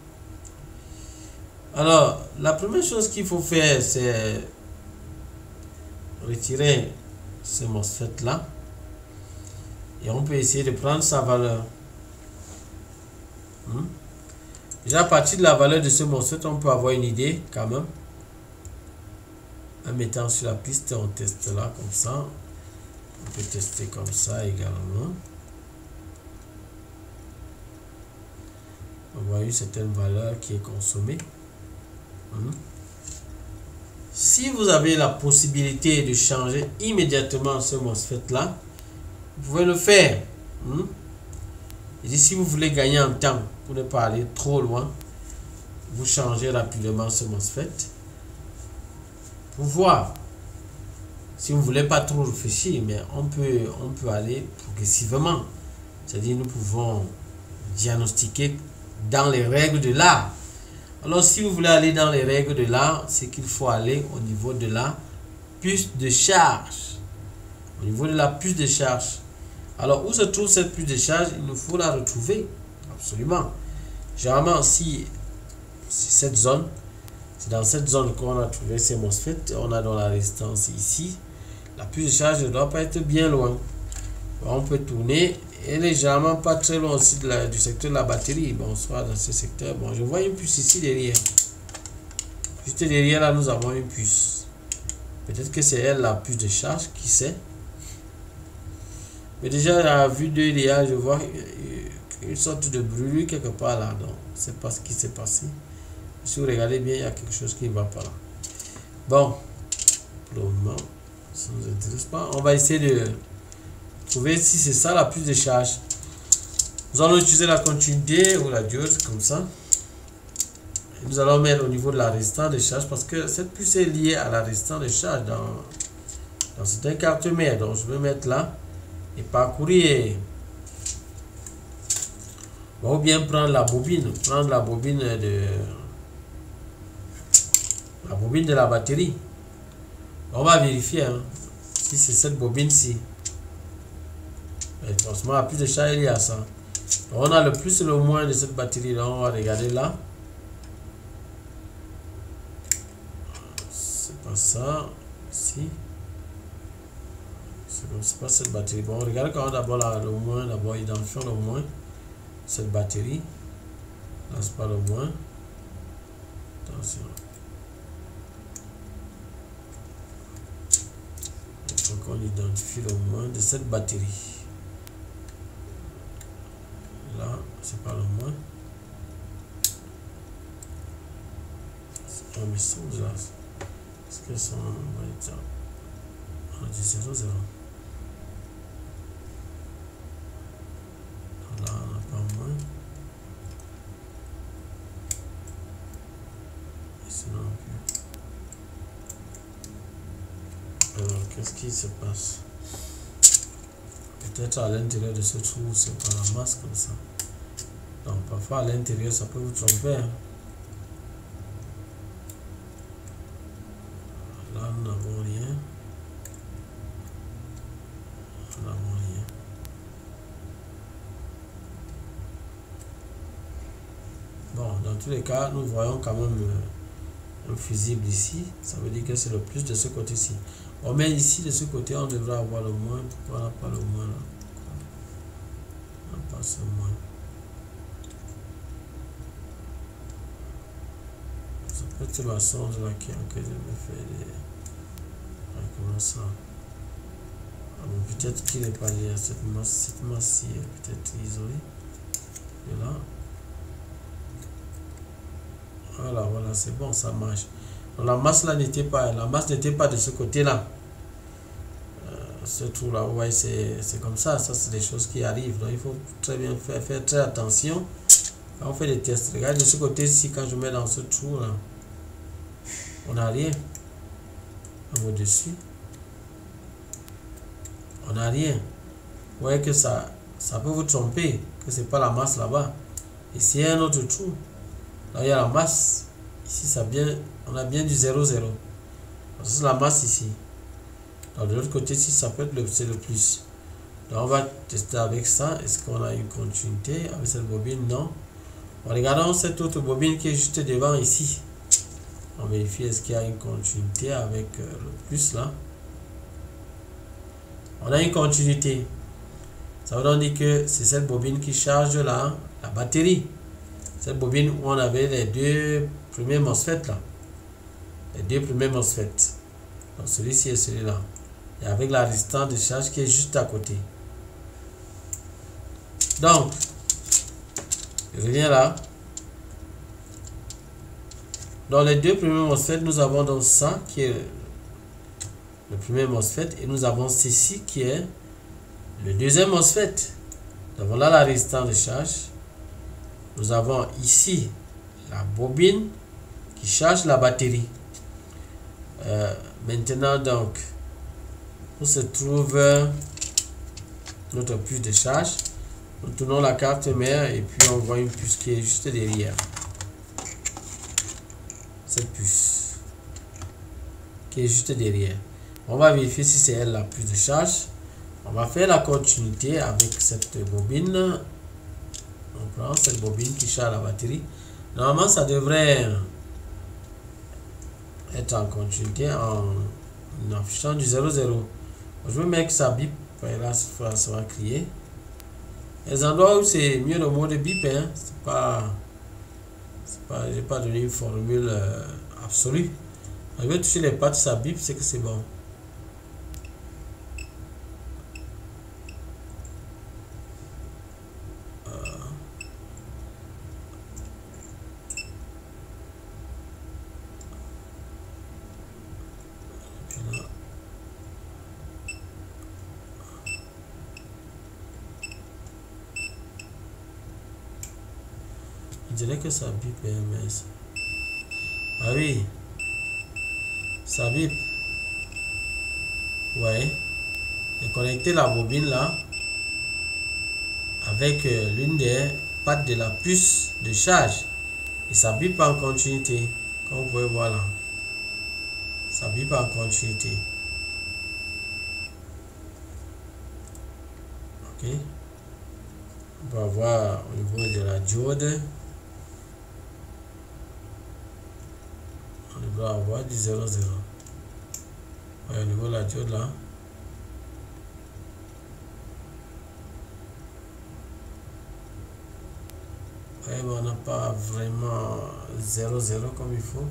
Alors, la première chose qu'il faut faire, c'est retirer ce MOSFET-là. Et on peut essayer de prendre sa valeur. Hmm? Déjà, à partir de la valeur de ce MOSFET, on peut avoir une idée quand même. En mettant sur la piste, on teste là comme ça. On peut tester comme ça également. On voit une certaine valeur qui est consommée. Hmm. Si vous avez la possibilité de changer immédiatement ce MOSFET là, vous pouvez le faire. Hmm. Et si vous voulez gagner en temps pour ne pas aller trop loin, vous changez rapidement ce MOSFET pour voir. Si vous ne voulez pas trop réfléchir, mais on peut, on peut aller progressivement. C'est-à-dire, nous pouvons diagnostiquer dans les règles de l'art. Alors, si vous voulez aller dans les règles de l'art, c'est qu'il faut aller au niveau de la puce de charge. Au niveau de la puce de charge. Alors, où se trouve cette puce de charge? Il nous faut la retrouver. Absolument. Généralement, si c'est cette zone, c'est dans cette zone qu'on a trouvé ces MOSFET. On a dans la résistance ici. La puce de charge ne doit pas être bien loin. On peut tourner. Elle est généralement pas très loin aussi de la, du secteur de la batterie. Bon, soit dans ce secteur. Bon, je vois une puce ici derrière. Juste derrière, là, nous avons une puce. Peut-être que c'est elle la puce de charge, qui sait. Mais déjà, à la vue de l'I A, je vois une sorte de brûlure quelque part là. Donc, je ne sais pas ce qui s'est passé. Si vous regardez bien, il y a quelque chose qui ne va pas là. Bon, pour le moment, ça ne nous intéresse pas. On va essayer de trouver si c'est ça la puce de charge. Nous allons utiliser la continuité ou la diode comme ça. Et nous allons mettre au niveau de la résistance de charge parce que cette puce est liée à la résistance de charge dans, dans certains cartes mères. Donc, je vais mettre là et parcourir. On va bien prendre la bobine, prendre la bobine de la bobine de la batterie. On va vérifier hein, si c'est cette bobine-ci. Franchement, la puce de charge est liée à ça. Donc, on a le plus et le moins de cette batterie. Là, on va regarder là. C'est pas ça. Ici. C'est pas cette batterie. Bon, regardez quand d'abord le moins. D'abord, identifions le moins. Cette batterie. Là, c'est pas le moins. Attention. Il faut qu'on identifie le moins de cette batterie. Là, c'est pas le moins. Oh, mais sondes là, est-ce qu'elles sont... On a dit zéro zéro. Là, on n'a pas moins. Et sinon plus. Alors, qu'est-ce qui se passe? Peut-être à l'intérieur de ce trou, c'est pas la masse comme ça. Donc, parfois à l'intérieur, ça peut vous tromper. Hein. Là, nous n'avons rien. Nous n'avons rien. Bon, dans tous les cas, nous voyons quand même euh, un fusible ici. Ça veut dire que c'est le plus de ce côté-ci. Bon, mais ici, de ce côté, on devrait avoir le moins. Pourquoi on n'a pas le moins là? On n'a pas ce moins. Ça peut être ma sonde là qui a que je me fais des... Comment ça? Ah bon, peut-être qu'il n'est pas lié à cette masse. Cette masse-ci est peut-être isolée. Et là. Voilà, voilà, c'est bon, ça marche. Donc, la masse là n'était pas, la masse n'était pas de ce côté-là. Euh, ce trou-là, vous voyez, c'est comme ça. Ça, c'est des choses qui arrivent. Donc, il faut très bien faire, faire très attention quand on fait des tests. Regardez de ce côté-ci, quand je mets dans ce trou-là, on n'a rien. Au-dessus, on n'a rien. Vous voyez que ça, ça peut vous tromper, que c'est pas la masse là-bas. Ici, il y a un autre trou. Là, il y a la masse. Ici, ça bien, on a bien du zéro zéro. C'est la masse ici. Donc, de l'autre côté, ici, ça peut être le, c'est le plus. Donc, on va tester avec ça. Est-ce qu'on a une continuité avec cette bobine? Non. Bon, regardons cette autre bobine qui est juste devant ici. On vérifie est-ce qu'il y a une continuité avec euh, le plus là. On a une continuité. Ça veut dire que c'est cette bobine qui charge là, la batterie. Cette bobine où on avait les deux premiers MOSFET là. Les deux premiers MOSFET. Donc celui-ci et celui-là. Et avec la résistance de charge qui est juste à côté. Donc, je reviens là. Dans les deux premiers MOSFET, nous avons donc ça qui est le premier MOSFET et nous avons ceci qui est le deuxième MOSFET. Nous avons là la résistance de charge. Nous avons ici la bobine qui charge la batterie. Euh, maintenant donc, où se trouve notre puce de charge. Nous tournons la carte mère et puis on voit une puce qui est juste derrière. Cette puce qui est juste derrière. On va vérifier si c'est elle la puce de charge. On va faire la continuité avec cette bobine. On prend cette bobine qui charge la batterie. Normalement, ça devrait être en continuité en, en affichant du zéro zéro. Je veux mettre que ça bip. Là, ça va crier. Les endroits où c'est mieux le mot de bip, hein, c'est pas. pas j'ai pas donné une formule euh, absolue. Je vais toucher les pattes, ça bip, c'est que c'est bon. Je dirais que ça bip, mais ça... Ah oui, ça bip. Ouais. J'ai connecté la bobine là avec euh, l'une des pattes de la puce de charge et ça bip en continuité, comme vous pouvez voir là. Ça bip en continuité. Ok. On va voir au niveau de la diode. On va avoir du zéro zéro. Ouais, au niveau de la diode là. Ouais, mais on n'a pas vraiment zéro zéro comme il faut.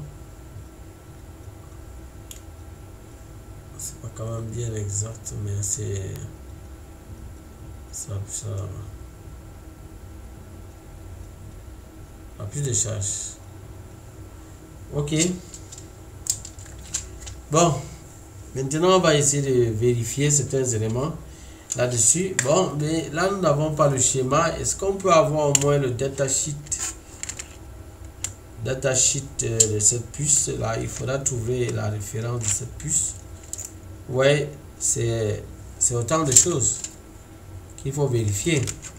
C'est pas quand même bien exact, mais c'est ça, ça. La puce de charge. Ok. Bon, maintenant on va essayer de vérifier certains éléments là-dessus. Bon, mais là nous n'avons pas le schéma. Est-ce qu'on peut avoir au moins le datasheet datasheet de cette puce là? Il faudra trouver la référence de cette puce. Ouais, c'est c'est autant de choses qu'il faut vérifier.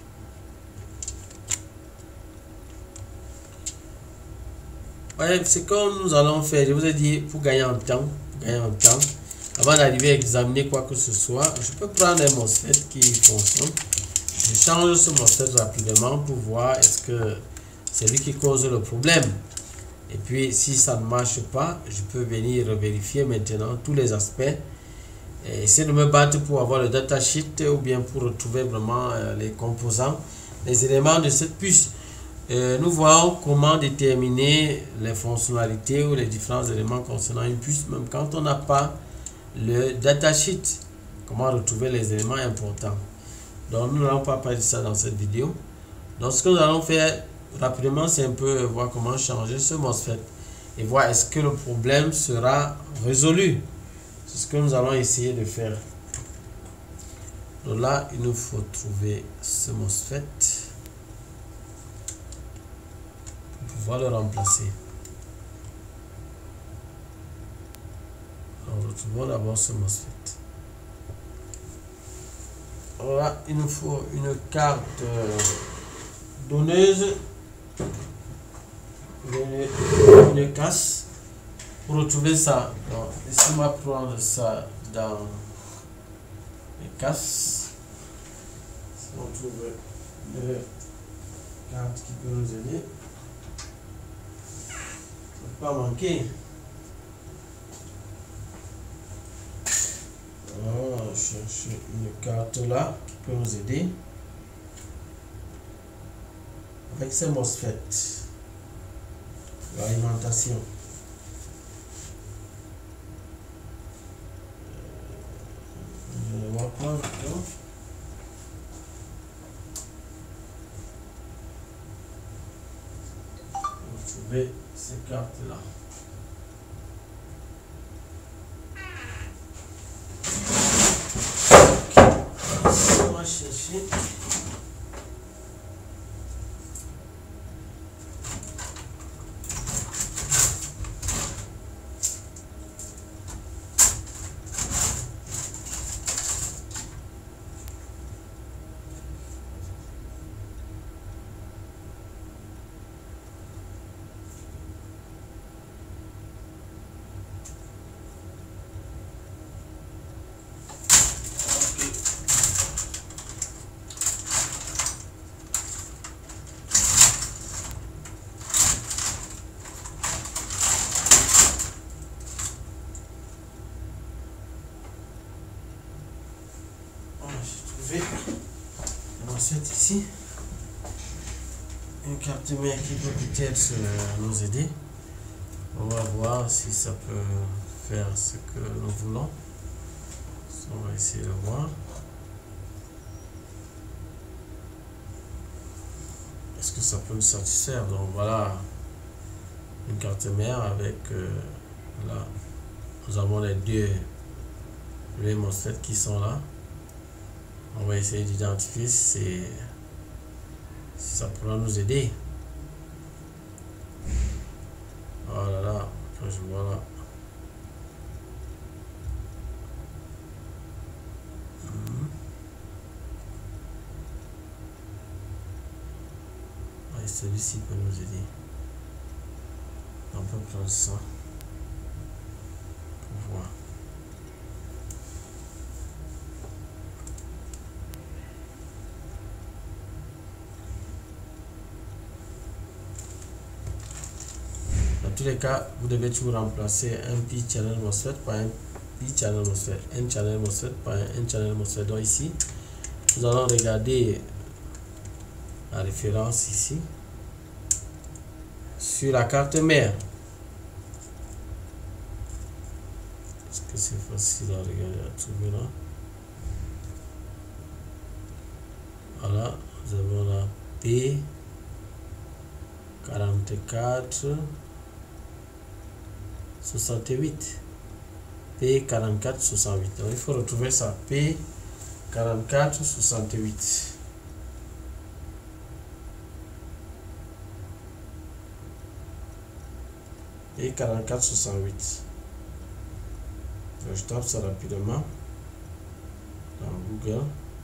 Ouais, c'est comme nous allons faire. Je vous ai dit, pour gagner en temps, pour gagner en temps, avant d'arriver à examiner quoi que ce soit, je peux prendre un MOSFET qui fonctionne. Je change ce MOSFET rapidement pour voir est-ce que c'est lui qui cause le problème. Et puis, si ça ne marche pas, je peux venir vérifier maintenant tous les aspects. Et essayer de me battre pour avoir le datasheet ou bien pour retrouver vraiment euh, les composants, les éléments de cette puce. Euh, nous voyons comment déterminer les fonctionnalités ou les différents éléments concernant une puce, même quand on n'a pas le datasheet. Comment retrouver les éléments importants. Donc, nous n'allons pas parler de ça dans cette vidéo. Donc, ce que nous allons faire rapidement, c'est un peu voir comment changer ce MOSFET et voir est-ce que le problème sera résolu. C'est ce que nous allons essayer de faire. Donc là, il nous faut trouver ce MOSFET. Pouvoir le remplacer. Alors, retrouvons d'abord ce MOSFET. Alors là, il nous faut une carte euh, donneuse, une, une casse pour retrouver ça. Donc, laissez-moi prendre ça dans les casses. Si on trouve une carte qui peut nous aider. Pas manquer. On va chercher une carte là qui peut nous aider avec ces MOSFET, l'alimentation. Je vais prendre trouver ces cartes là. On va chercher MOSFET ici, une carte mère qui peut peut-être nous aider. On va voir si ça peut faire ce que nous voulons. On va essayer de voir. Est-ce que ça peut nous satisfaire? Donc voilà une carte mère avec euh, là nous avons les deux les MOSFET qui sont là. On va essayer d'identifier si, si ça pourra nous aider. Voilà là, quand je vois là. Mmh. Et celui-ci peut nous aider. On peut prendre ça pour voir. Dans tous les cas, vous devez toujours remplacer un P-channel MOSFET par un P-channel MOSFET, un channel MOSFET par un channel MOSFET. Donc ici, nous allons regarder la référence ici sur la carte mère. Est-ce que c'est facile à regarder, à trouver là? Voilà, nous avons la P quarante-quatre soixante-huit. P quarante-quatre soixante-huit. Donc il faut retrouver ça. P quarante-quatre soixante-huit. P quarante-quatre soixante-huit. Je tape ça rapidement dans Google.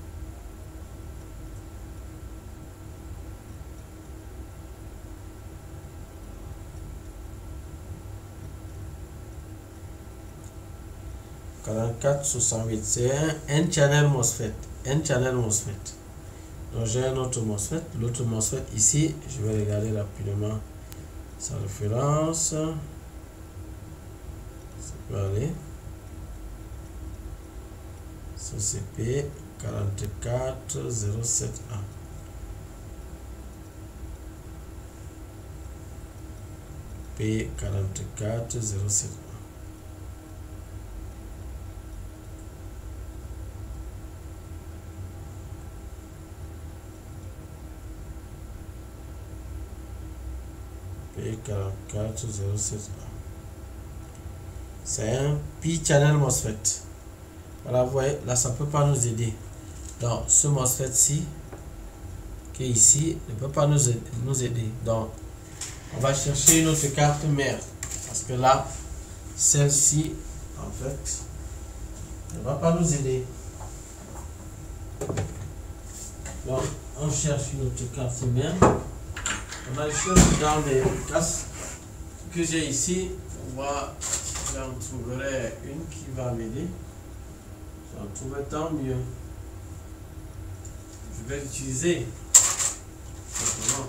quarante-quatre soixante-huit, c'est un N-channel MOSFET. N-channel MOSFET. Donc j'ai un autre MOSFET. L'autre MOSFET ici, je vais regarder rapidement sa référence. Ça peut aller. Ça c'est P quarante-quatre zéro sept A. P quarante-quatre zéro sept A. P quarante-quatre zéro sept A. C'est un P-channel MOSFET. Voilà, vous voyez, là, ça ne peut pas nous aider. Donc, ce MOSFET-ci, qui est ici, ne peut pas nous aider, nous aider. Donc, on va chercher une autre carte mère. Parce que là, celle-ci, en fait, ne va pas nous aider. Donc, on cherche une autre carte mère. On a les choses dans les cases que j'ai ici. On va, j'en trouverai une qui va m'aider. J'en trouverai tant mieux. Je vais l'utiliser. Simplement.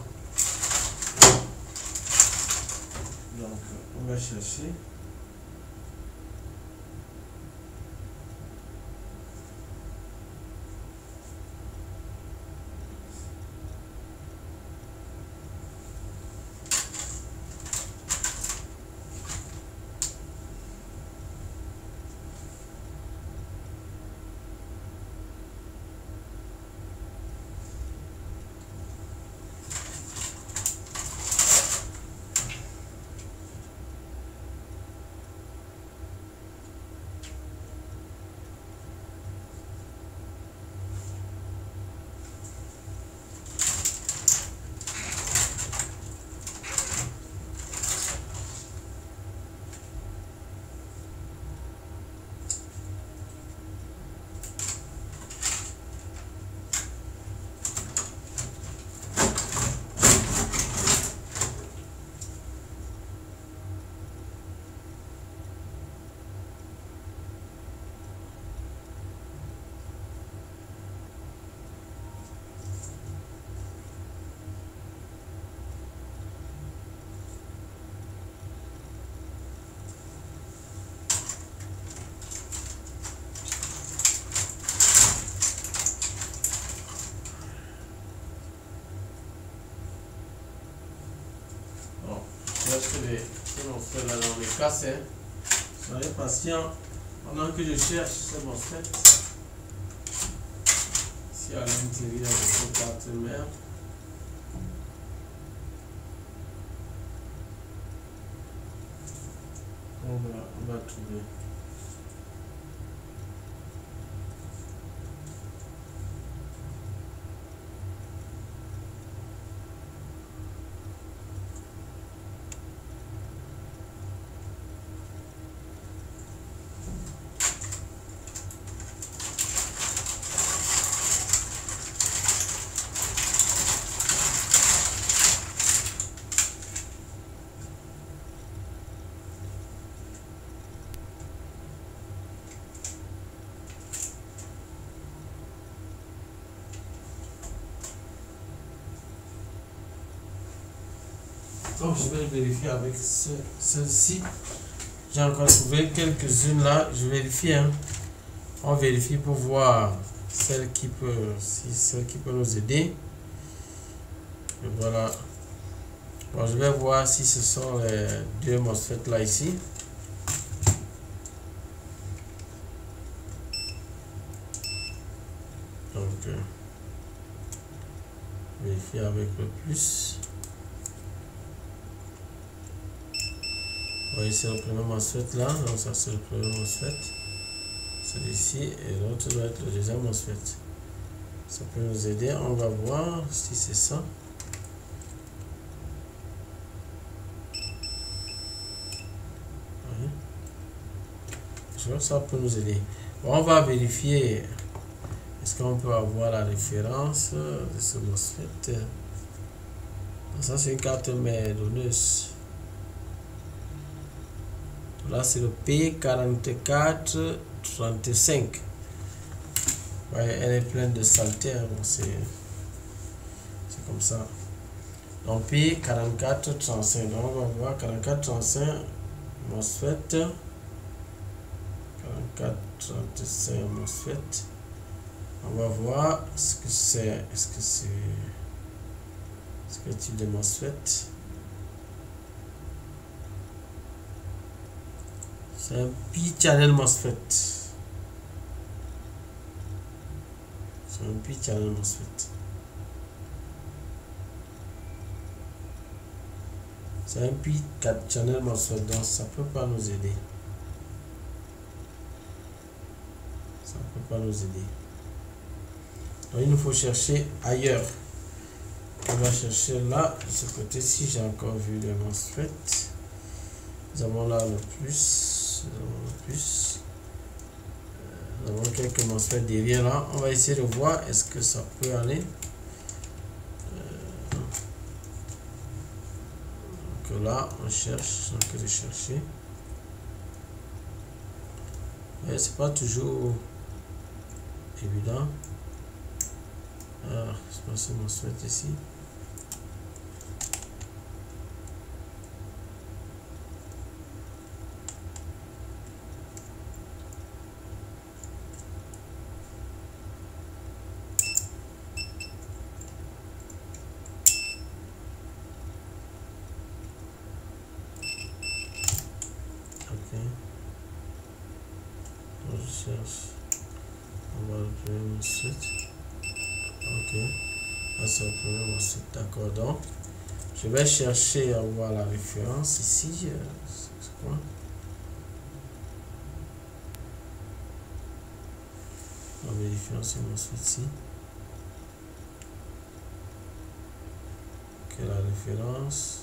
Donc, on va chercher. Les MOSFET là dans les casses, hein. Soyez patient pendant que je cherche ce MOSFET ici à l'intérieur de cette carte mère. On va, on va trouver. Donc je vais vérifier avec ce, celle-ci. J'ai encore trouvé quelques-unes là. Je vérifie. Hein. On vérifie pour voir celle qui peut, si celle qui peut nous aider. Et voilà. Bon, je vais voir si ce sont les deux MOSFET là ici. Donc, euh, vérifier avec le plus. voyez, c'est le premier MOSFET là, donc ça c'est le premier MOSFET. Celui-ci, et l'autre doit être le deuxième MOSFET. Ça peut nous aider, on va voir si c'est ça. Oui. Je vois que ça peut nous aider. Bon, on va vérifier. Est-ce qu'on peut avoir la référence de ce MOSFET? Ça c'est une carte mère donneuse. Là c'est le P quarante-quatre trente-cinq. Ouais, elle est pleine de saleté. Hein, c'est comme ça. Donc P quarante-quatre trente-cinq. Donc on va voir quarante-quatre trente-cinq MOSFET. quarante-quatre trente-cinq MOSFET. On va voir ce que c'est. Est-ce que c'est. C'est quel type de MOSFET? C'est un P-channel MOSFET. C'est un P-channel MOSFET. C'est un P-channel MOSFET, donc ça ne peut pas nous aider. Ça ne peut pas nous aider. Donc il nous faut chercher ailleurs. On va chercher là, de ce côté-ci, j'ai encore vu le MOSFET. Nous avons là le plus. Nous avons le plus. Nous avons quelques MOSFET derrière là. On va essayer de voir est-ce que ça peut aller. Euh, donc là, on cherche, donc de chercher. Mais c'est pas toujours évident. Ah, c'est pas ce MOSFET ici. Ok. Donc, je cherche. On va le premier MOSFET. Ok, là c'est le premier MOSFET, d'accord. Donc je vais chercher à voir la référence ici. C'est quoi? On va vérifier ce MOSFET ici. Ok, la référence.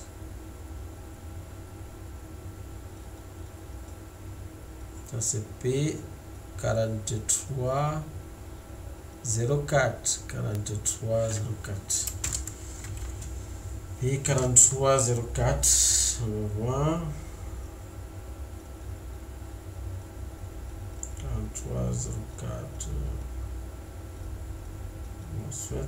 Ça c'est P quarante-trois zéro quatre. quarante-trois zéro quatre. Et quarante-trois zéro quatre. On va voir. quarante-trois zéro quatre. MOSFET.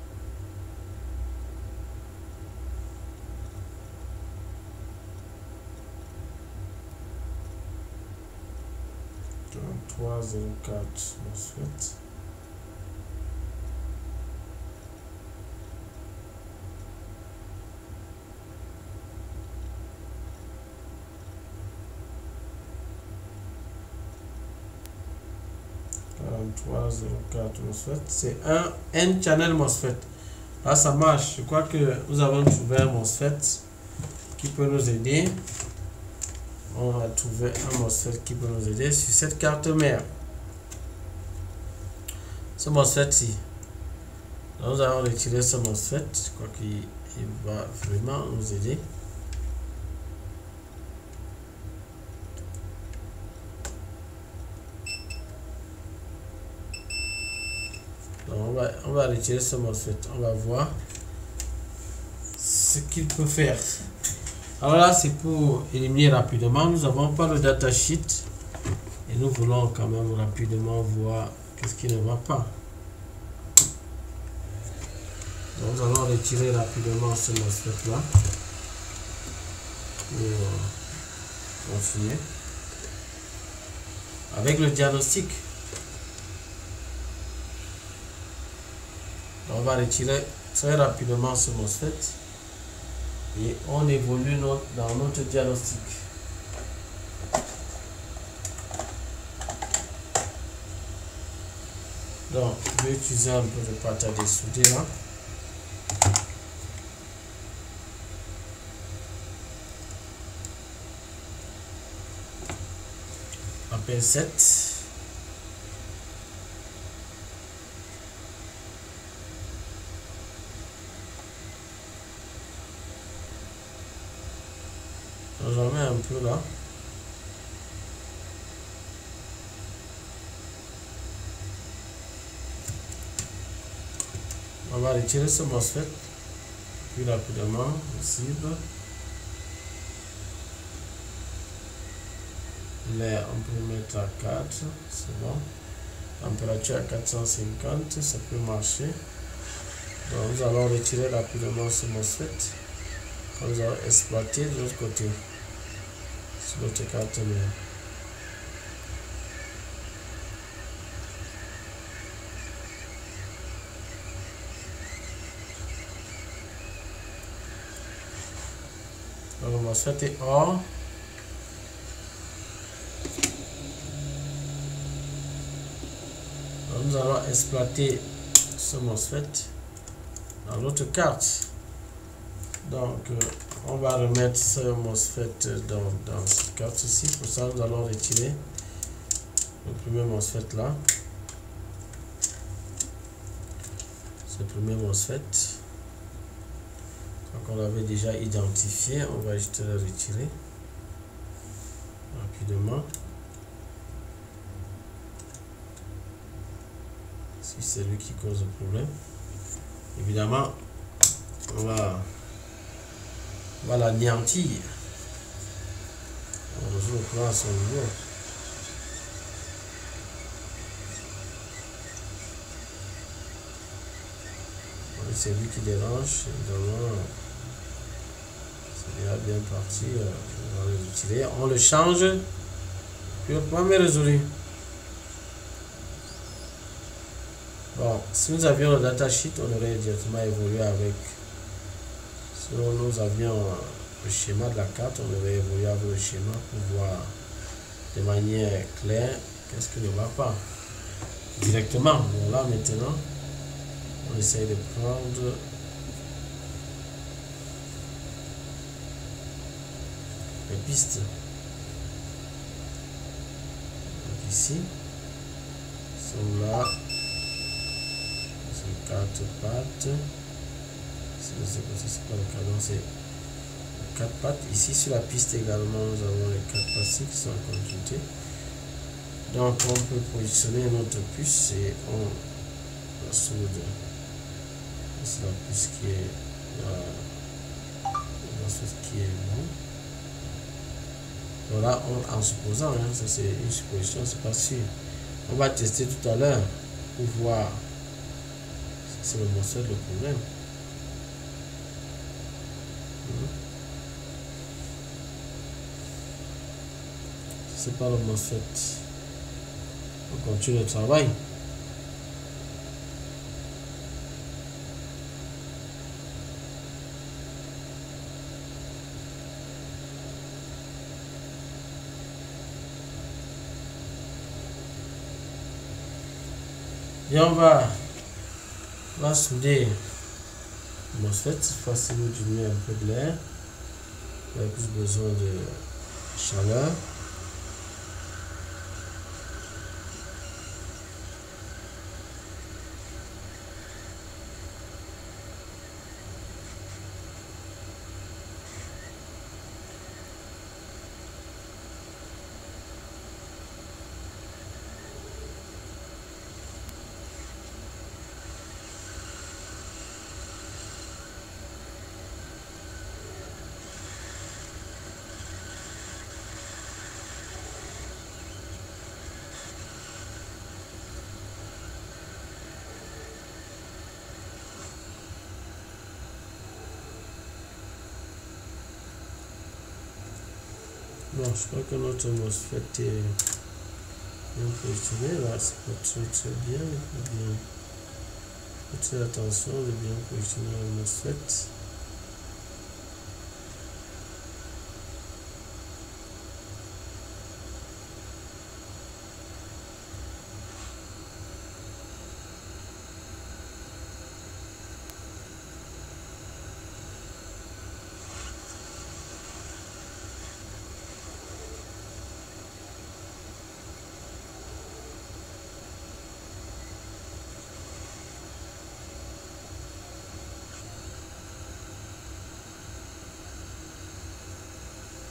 quarante-trois zéro quatre MOSFET. quarante-trois zéro quatre MOSFET, c'est un N-channel MOSFET. Là ça marche. Je crois que nous avons trouvé un MOSFET qui peut nous aider. On a trouvé un MOSFET qui peut nous aider sur cette carte mère. Ce MOSFET-ci. Nous allons retirer ce MOSFET. Je crois qu'il va vraiment nous aider. Donc on va, on va retirer ce MOSFET. On va voir ce qu'il peut faire. Alors là, c'est pour éliminer rapidement. Nous n'avons pas le datasheet et nous voulons quand même rapidement voir qu'est-ce qui ne va pas. Donc, nous allons retirer rapidement ce MOSFET là pour continuer avec le diagnostic. Donc, on va retirer très rapidement ce MOSFET. Et on évolue notre, dans notre diagnostic. Donc, je vais utiliser un peu de pâte à dessouder là. P sept. J'en mets un peu là. On va retirer ce MOSFET plus rapidement possible. L'air, on peut mettre à quatre, c'est bon. Température à quatre cent cinquante, ça peut marcher. Donc nous allons retirer rapidement ce MOSFET. Nous allons exploiter de l'autre côté sur notre carte mère. Donc le MOSFET est hors. Donc, nous allons exploiter ce MOSFET dans l'autre carte. Donc euh, on va remettre ce MOSFET dans, dans cette carte ici. Pour ça nous allons retirer le premier MOSFET là. Ce premier MOSFET. Donc on l'avait déjà identifié. On va juste le retirer rapidement. Si c'est lui qui cause le problème. Évidemment, on va On va l'anéantir. On résout le plan à son niveau. C'est lui qui dérange, évidemment. C'est déjà bien parti. On va le retirer. On le change. Puis le problème est résolu. Bon, si nous avions le datasheet, on aurait directement évolué avec. Si nous avions le schéma de la carte, on aurait évolué avec le schéma pour voir de manière claire qu'est-ce qui ne va pas directement. Bon, là maintenant, on essaye de prendre les pistes. Donc ici, sont là, c'est quatre pattes. C'est pas le cadran, c'est quatre pattes. Ici sur la piste également, nous avons les quatre pattes qui sont en continuité. Donc on peut positionner notre puce et on la soude. C'est la puce qui est la, la chose qui est bon. Donc là, on, en supposant, hein, ça c'est une supposition, c'est pas sûr. On va tester tout à l'heure pour voir si c'est le MOSFET le problème. C'est pas le MOSFET. On continue le travail. Et on va, on va souder le MOSFET. Cette fois-ci, nous diminuer un peu de l'air. On a plus besoin de chaleur. Bon, je crois que notre MOSFET est bien positionné. Là, c'est pas très très bien. Il faut bien faire attention de bien positionner le MOSFET.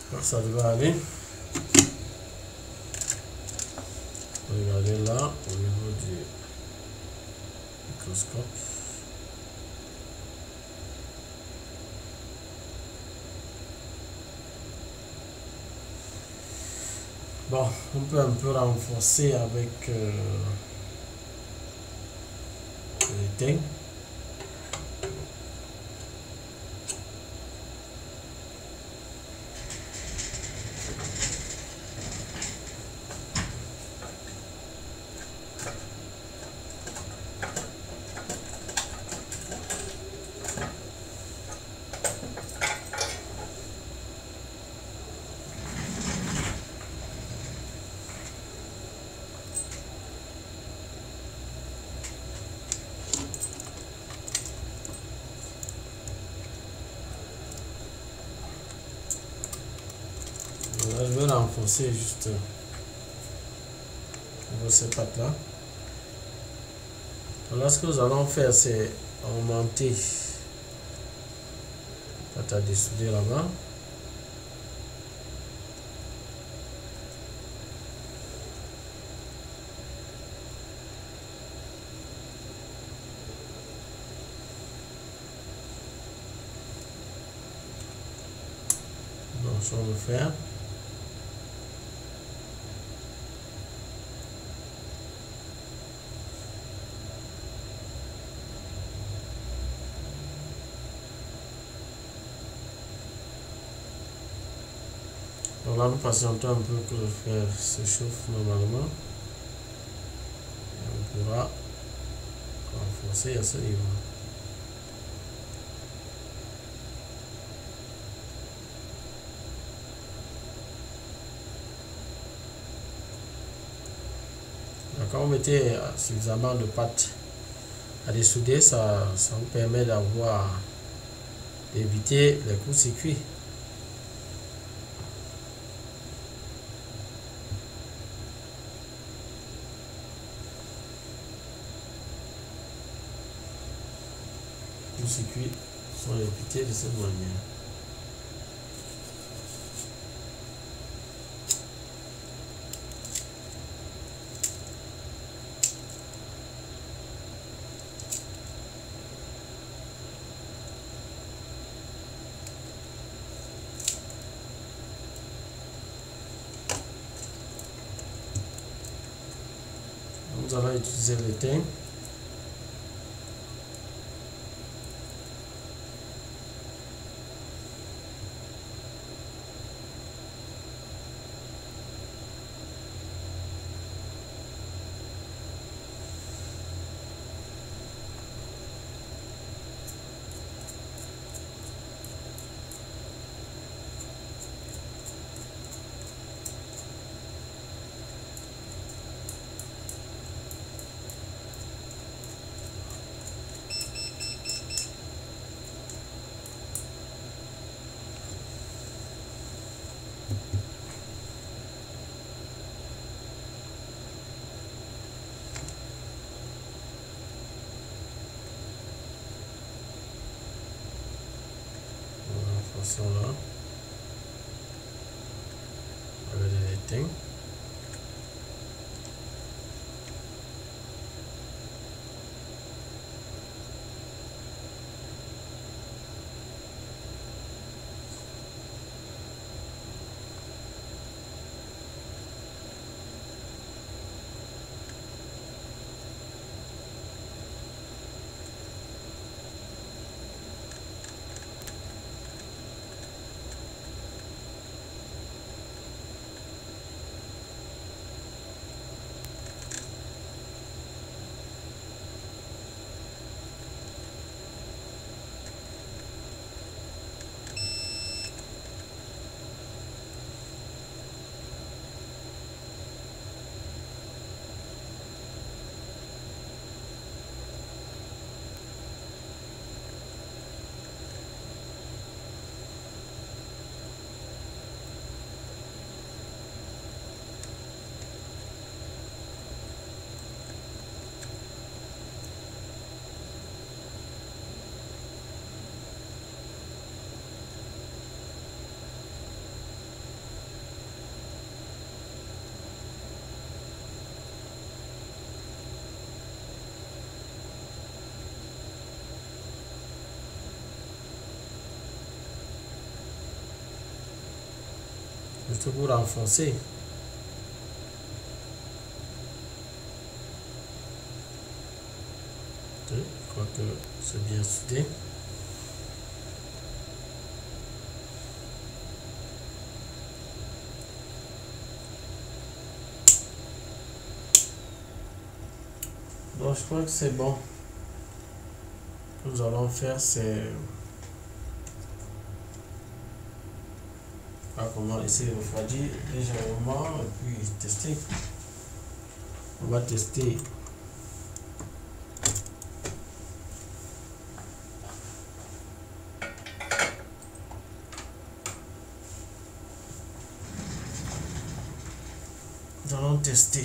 Ça devrait aller. Regardez là au niveau du microscope. Bon, on peut un peu renforcer avec euh, l'étain. Là, je vais renforcer juste ces pattes là. Là, ce que nous allons faire, c'est augmenter la pâte à dessouder là-bas. Donc, ça, on va le faire. Donc là, nous patientons un peu que le fer s'échauffe normalement. Et on pourra renforcer à ce niveau. Quand vous mettez suffisamment de pâte à dessouder, ça, ça vous permet d'avoir d'éviter les courts-circuits. Les courts-circuits sont évités de cette manière. Nous allons utiliser l'étain. Là avec l'étain. juste pour renforcer. Je crois que c'est bien soudé. Donc je crois que c'est bon. Ce que nous allons faire, c'est ah, comment essayer de refroidir légèrement et puis tester. On va tester. Nous allons tester.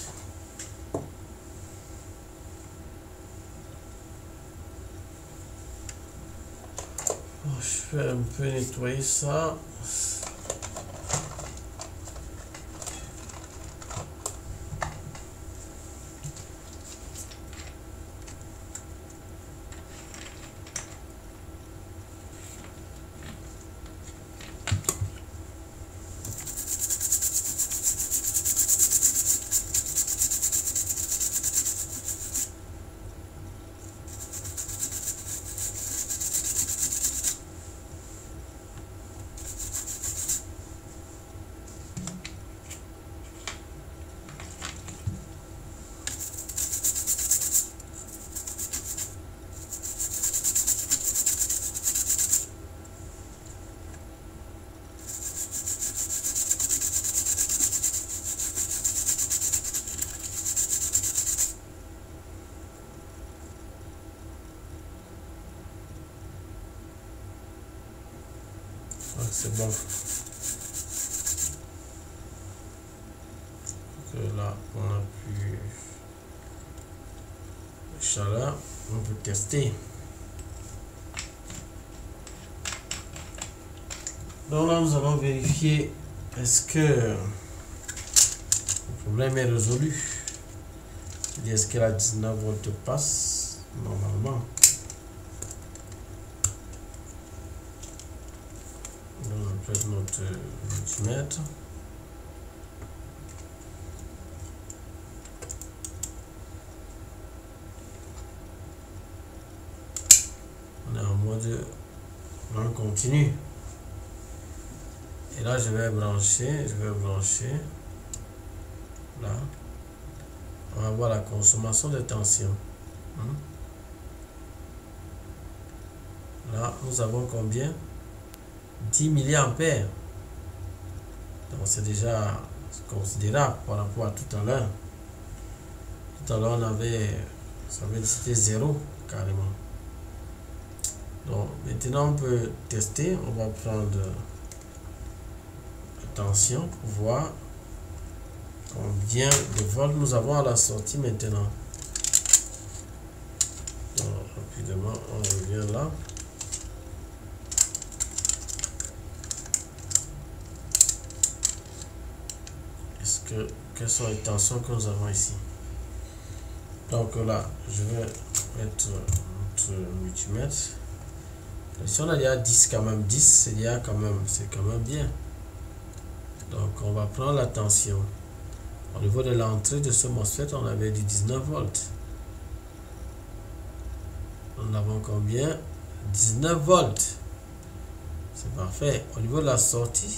Je vais un peu nettoyer ça. C'est bon. Que là, on a plus de chaleur. On peut tester. Donc là, nous allons vérifier est-ce que le problème est résolu. Est-ce que la dix-neuf volts passe normalement. On peut notre multimètre. On est en mode on continue. Et là, je vais brancher, je vais brancher. Là, on va voir la consommation de tension. Là, nous avons combien? dix milliampères. Donc c'est déjà considérable par rapport à tout à l'heure. Tout à l'heure on avait, ça veut dire c'était zéro carrément. Donc maintenant on peut tester. On va prendre la tension pour voir combien de volts nous avons à la sortie maintenant. Donc rapidement on revient là. Que, quelles sont les tensions que nous avons ici. Donc là, je vais mettre notre multimètre. Si on a déjà dix, quand même, dix, c'est déjà quand même, c'est quand même bien. Donc on va prendre la tension. Au niveau de l'entrée de ce MOSFET, on avait du dix-neuf volts. Nous avons combien? dix-neuf volts. C'est parfait. Au niveau de la sortie,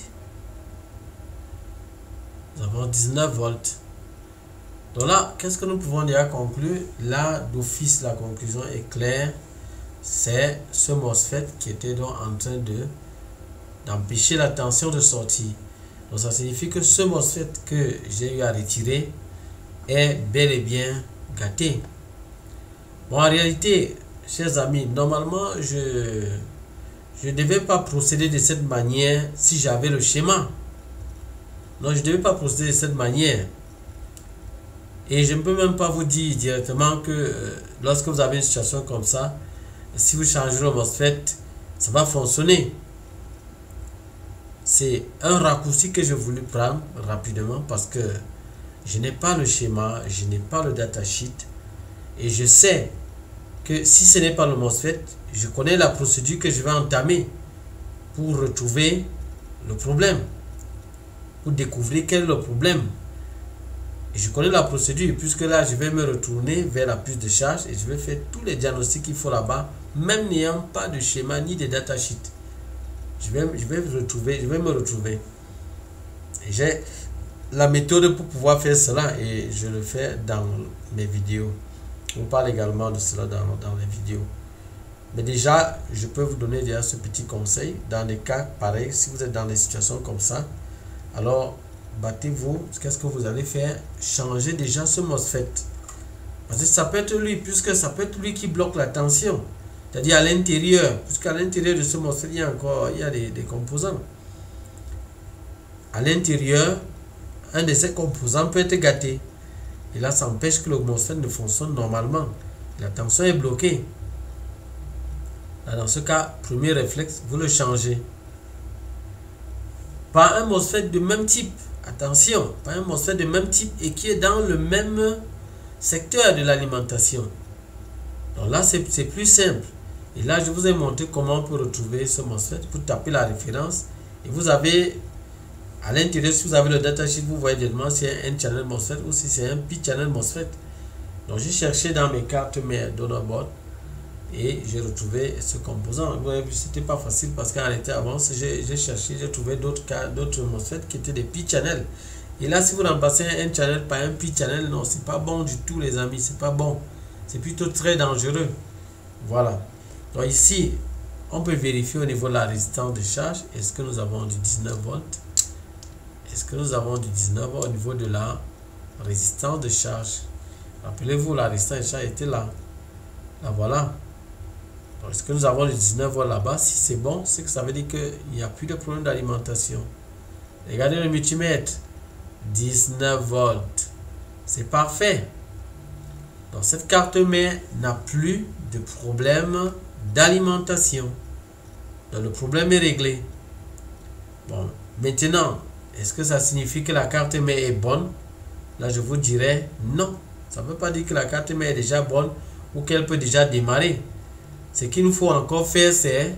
nous avons dix-neuf volts. Donc là, qu'est-ce que nous pouvons déjà conclure? Là, d'office, la conclusion est claire. C'est ce MOSFET qui était donc en train de d'empêcher la tension de sortie. Donc ça signifie que ce MOSFET que j'ai eu à retirer est bel et bien gâté. Bon, en réalité, chers amis, normalement, je je ne devais pas procéder de cette manière si j'avais le schéma. Non, je ne devais pas procéder de cette manière. Et je ne peux même pas vous dire directement que euh, lorsque vous avez une situation comme ça, si vous changez le MOSFET, ça va fonctionner. C'est un raccourci que je voulais prendre rapidement parce que je n'ai pas le schéma, je n'ai pas le datasheet. Et je sais que si ce n'est pas le MOSFET, je connais la procédure que je vais entamer pour retrouver le problème. pour découvrir quel est le problème. Et je connais la procédure, puisque là, je vais me retourner vers la puce de charge et je vais faire tous les diagnostics qu'il faut là-bas, même n'ayant pas de schéma ni de datasheet. Je vais, je vais retrouver, je vais me retrouver. Et j'ai la méthode pour pouvoir faire cela et je le fais dans mes vidéos. On parle également de cela dans, dans les vidéos. Mais déjà, je peux vous donner déjà ce petit conseil. Dans des cas pareils, si vous êtes dans des situations comme ça, alors battez-vous. Qu'est-ce que vous allez faire? Changer déjà ce MOSFET. Parce que ça peut être lui, puisque ça peut être lui qui bloque la tension. C'est-à-dire à, à l'intérieur, puisqu'à l'intérieur de ce MOSFET, il y a encore il y a des, des composants. À l'intérieur, un de ces composants peut être gâté. Et là, ça empêche que le MOSFET ne fonctionne normalement. La tension est bloquée. Là, dans ce cas, premier réflexe, vous le changez. Pas un MOSFET de même type. Attention, pas un MOSFET de même type et qui est dans le même secteur de l'alimentation. Donc là, c'est plus simple. Et là, je vous ai montré comment on peut retrouver ce MOSFET. Vous tapez la référence et vous avez à l'intérieur, si vous avez le datasheet, vous voyez directement si c'est un channel MOSFET ou si c'est un P-channel MOSFET. Donc, j'ai cherché dans mes cartes, mes donor board et j'ai retrouvé ce composant. Vous voyez, c'était pas facile parce qu'en réalité, avant, j'ai cherché, j'ai trouvé d'autres cas, d'autres MOSFET qui étaient des P-channel. Et là, si vous remplacez un channel par un P-channel, non, c'est pas bon du tout, les amis, c'est pas bon. C'est plutôt très dangereux. Voilà. Donc ici, on peut vérifier au niveau de la résistance de charge. Est-ce que nous avons du dix-neuf volts? Est-ce que nous avons du dix-neuf volts au niveau de la résistance de charge? Rappelez-vous, la résistance de charge était là. Là, voilà. Est-ce que nous avons du dix-neuf volts là-bas? Si c'est bon, c'est que ça veut dire qu'il n'y a plus de problème d'alimentation. Regardez le multimètre. dix-neuf volts. C'est parfait. Donc, cette carte mère n'a plus de problème d'alimentation. Donc, le problème est réglé. Bon, maintenant, est-ce que ça signifie que la carte mère est bonne? Là, je vous dirais non. Ça ne veut pas dire que la carte mère est déjà bonne ou qu'elle peut déjà démarrer. Ce qu'il nous faut encore faire, c'est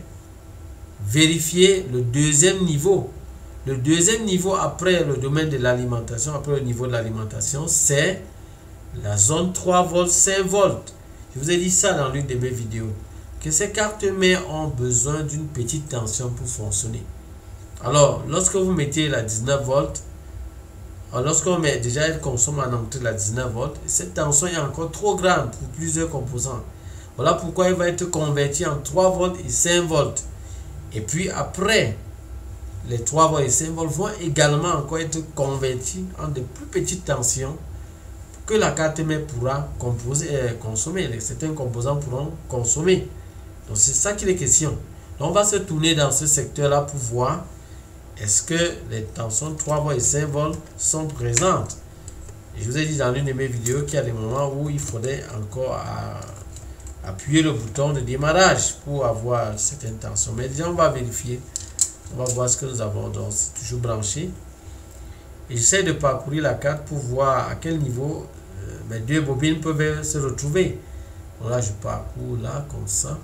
vérifier le deuxième niveau. Le deuxième niveau après le domaine de l'alimentation, après le niveau de l'alimentation, c'est la zone trois volts, cinq volts. Je vous ai dit ça dans l'une de mes vidéos. Que ces cartes mères ont besoin d'une petite tension pour fonctionner. Alors, lorsque vous mettez la dix-neuf volts, lorsqu'on met déjà elle consomme en entrée la dix-neuf volts, cette tension est encore trop grande pour plusieurs composants. Voilà pourquoi elle va être convertie en trois volts et cinq volts. Et puis après, les trois volts et cinq volts vont également encore être convertis en de plus petites tensions que la carte mère pourra composer, euh, consommer. Certains composants pourront consommer. Donc c'est ça qu'il est question. Donc on va se tourner dans ce secteur-là pour voir est-ce que les tensions trois volts et cinq volts sont présentes. Et je vous ai dit dans l'une de mes vidéos qu'il y a des moments où il faudrait encore à, appuyer le bouton de démarrage pour avoir certaines tensions. Mais déjà on va vérifier. On va voir ce que nous avons. Donc c'est toujours branché. Et j'essaie de parcourir la carte pour voir à quel niveau euh, mes deux bobines peuvent se retrouver. Donc là je parcours là comme ça.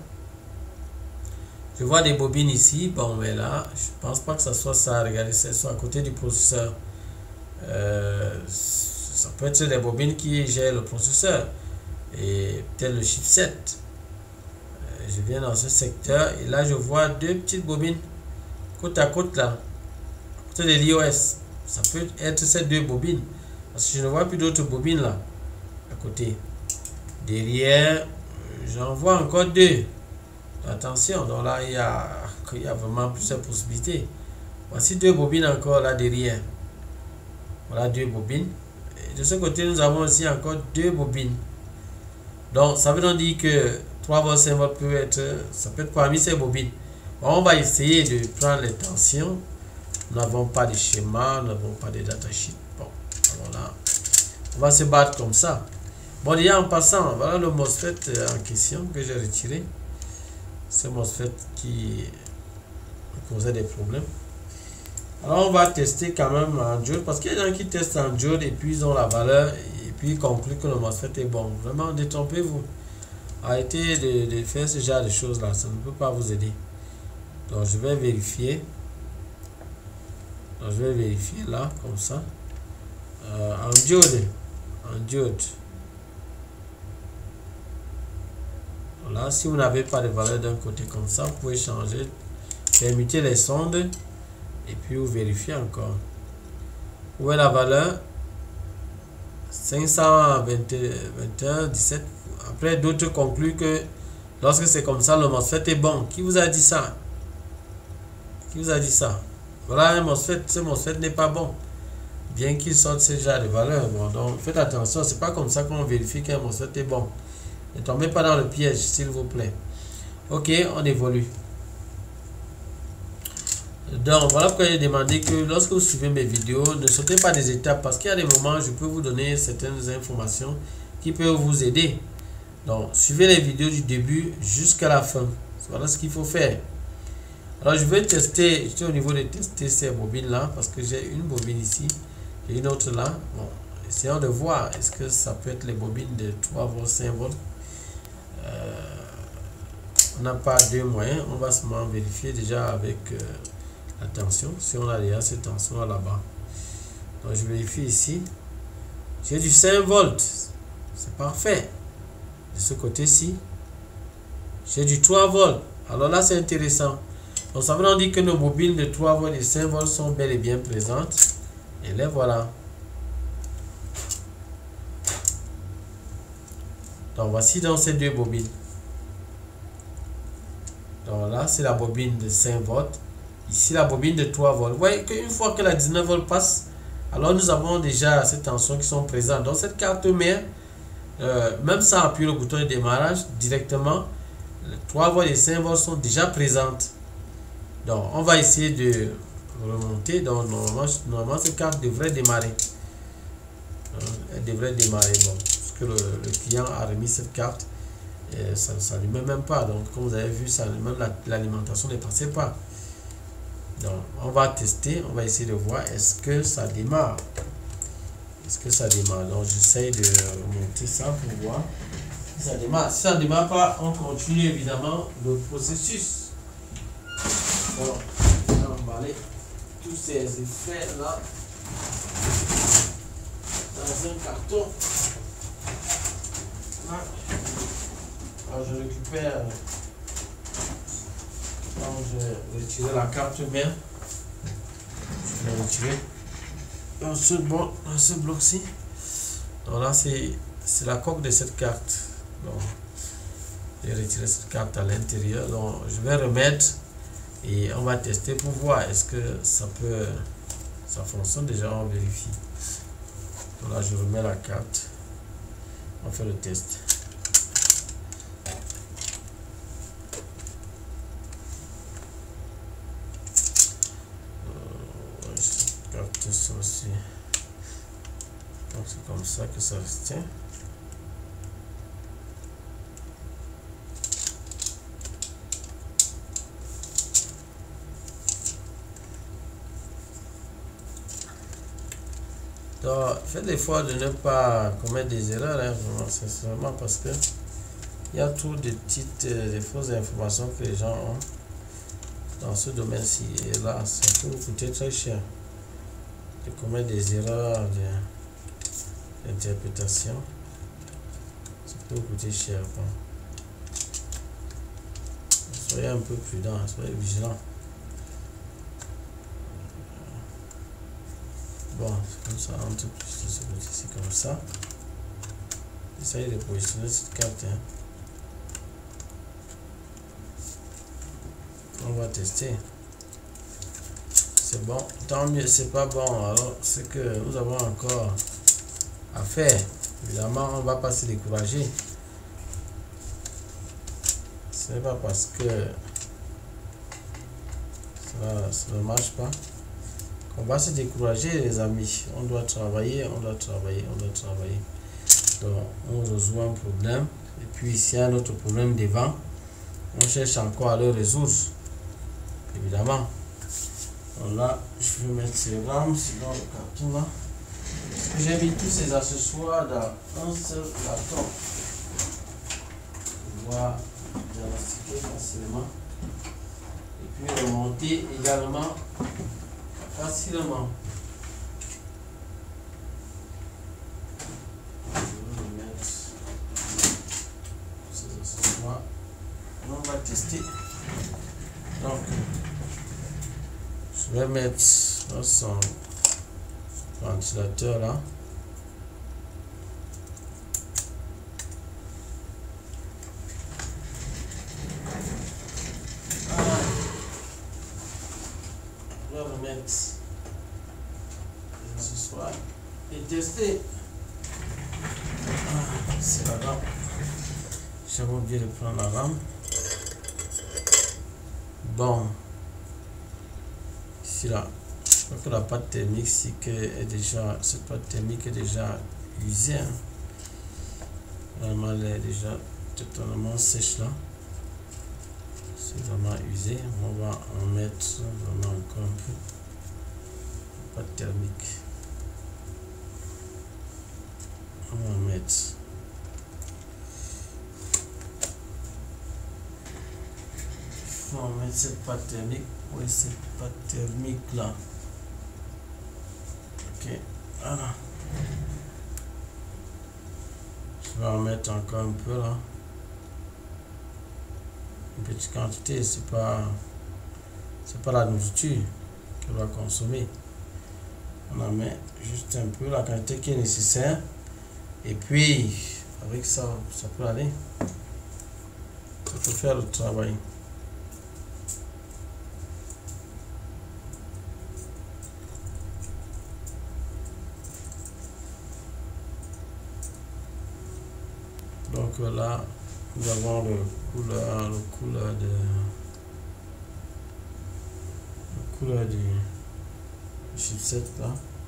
Je vois des bobines ici. Bon, mais là, je pense pas que ça soit ça. Regardez, c'est soit à côté du processeur. Euh, ça peut être des bobines qui gèrent le processeur. Et peut-être le chipset. Euh, je viens dans ce secteur. Et là, je vois deux petites bobines. Côte à côte là. À côté de l'I O S. Ça peut être ces deux bobines. Parce que je ne vois plus d'autres bobines là. À côté. Derrière, j'en vois encore deux. Attention, donc là, il y a, il y a vraiment plusieurs possibilités. Voici deux bobines encore là derrière. Voilà deux bobines. Et de ce côté, nous avons aussi encore deux bobines. Donc, ça veut donc dire que trois volts, cinq volts peut être, ça peut être parmi ces bobines. Bon, on va essayer de prendre les tensions. Nous n'avons pas de schéma, nous n'avons pas de datasheet. Bon, alors là, on va se battre comme ça. Bon, déjà en passant, voilà le MOSFET en question que j'ai retiré. C'est MOSFET qui causait des problèmes. Alors on va tester quand même en diode parce qu'il y a des gens qui testent en diode et puis ils ont la valeur et puis ils concluent que le MOSFET est bon. Vraiment, détrompez-vous. Arrêtez de, de faire ce genre de choses là, ça ne peut pas vous aider. Donc je vais vérifier. Donc, je vais vérifier là, comme ça. Euh, en diode. En diode. Là, si vous n'avez pas de valeur d'un côté comme ça, vous pouvez changer, permuter les sondes et puis vous vérifiez encore. Où est la valeur? cinq cent vingt et un, dix-sept. Après, d'autres concluent que lorsque c'est comme ça, le MOSFET est bon. Qui vous a dit ça? Qui vous a dit ça? Voilà un MOSFET. Ce MOSFET n'est pas bon. Bien qu'il sorte ce genre de valeur. Bon, donc faites attention. C'est pas comme ça qu'on vérifie qu'un MOSFET est bon. Ne tombez pas dans le piège, s'il vous plaît. Ok, on évolue. Donc, voilà pourquoi j'ai demandé que lorsque vous suivez mes vidéos, ne sautez pas des étapes parce qu'il y a des moments où je peux vous donner certaines informations qui peuvent vous aider. Donc, suivez les vidéos du début jusqu'à la fin. Voilà ce qu'il faut faire. Alors, je vais tester, j'étais au niveau de tester ces bobines-là parce que j'ai une bobine ici et une autre là. Bon, essayons de voir, est-ce que ça peut être les bobines de trois volts, cinq volts. Euh, on n'a pas deux moyens, on va seulement vérifier déjà avec... Euh, la tension, si on a déjà cette tension là-bas. Donc je vérifie ici. J'ai du cinq volts. C'est parfait. De ce côté-ci, j'ai du trois volts. Alors là, c'est intéressant. Donc ça veut dire que nos bobines de trois volts et cinq volts sont bel et bien présentes. Et les voilà. Donc voici dans ces deux bobines. Donc là, c'est la bobine de cinq volts. Ici, la bobine de trois volts. Vous voyez qu'une fois que la dix-neuf volts passe, alors nous avons déjà ces tensions qui sont présentes. Donc cette carte mère, euh, même sans appuyer le bouton de démarrage, directement, les trois volts et cinq volts sont déjà présentes. Donc on va essayer de remonter. Donc normalement, normalement cette carte devrait démarrer. Elle devrait démarrer. Bon, parce que le, le client a remis cette carte. Et ça ne s'allumait même pas. Donc comme vous avez vu, ça, même l'alimentation ne passait pas. Donc, on va tester, on va essayer de voir est-ce que ça démarre. Est-ce que ça démarre? Donc, j'essaie de monter ça pour voir si ça démarre. Si ça ne démarre pas, on continue évidemment le processus. Bon, on va emballer tous ces effets-là dans un carton. Là. Alors, je récupère. Donc, je vais retirer la carte mère. Je vais retirer dans ce, bon, dans ce bloc-ci. Donc là, c'est la coque de cette carte. Donc, je vais retirer cette carte à l'intérieur. Donc, je vais remettre et on va tester pour voir est-ce que ça peut, ça fonctionne déjà. On vérifie. Donc là, je remets la carte. On fait le test. Ça aussi. Donc c'est comme ça que ça se tient. Donc faites l'effort de ne pas commettre des erreurs, hein, vraiment, c'est seulement parce que il y a trop de petites euh, de fausses informations que les gens ont dans ce domaine-ci. Et là, ça peut vous coûter très cher de commettre des erreurs d'interprétation. Ça peut vous coûter cher. Bon. Soyez un peu prudent, soyez vigilant. Bon, comme ça, un peu plus de ce côté-ci, comme ça. Essayez de positionner cette carte. Hein. On va tester. C'est bon, tant mieux. C'est pas bon, alors c'est que nous avons encore à faire. Évidemment, on ne va pas se décourager. Ce n'est pas parce que ça, ça ne marche pas qu'on va se décourager, les amis. On doit travailler, on doit travailler, on doit travailler. Donc, on résout un problème. Et puis, s'il y a un autre problème devant, on cherche encore à le résoudre. Évidemment. Donc là, je vais mettre ces rames, sinon le carton là. J'ai mis tous ces accessoires dans un seul carton. On va diagnostiquer facilement. Et puis remonter également facilement. On va tester. Donc, je vais mettre son ventilateur là. Voilà. Je vais remettre ce soir et tester. Ah, c'est la rampe. J'avais oublié de prendre la rampe. Bon, ici là, je crois que la pâte thermique c'est que est déjà, cette pâte thermique est déjà usée. Hein. Vraiment, elle est déjà totalement sèche là. C'est vraiment usé. On va en mettre vraiment encore un peu de pâte thermique. On va en mettre. On va mettre cette pâte thermique. Oui, cette pâte thermique là. Ok, voilà. Je vais en mettre encore un peu là. Une petite quantité, c'est pas c'est pas la nourriture qu'elle va consommer. On en met juste un peu, la quantité qui est nécessaire. Et puis, avec ça, ça peut aller. Ça peut faire le travail. Donc là, nous avons le couleur, le couleur de le couleur du chipset là.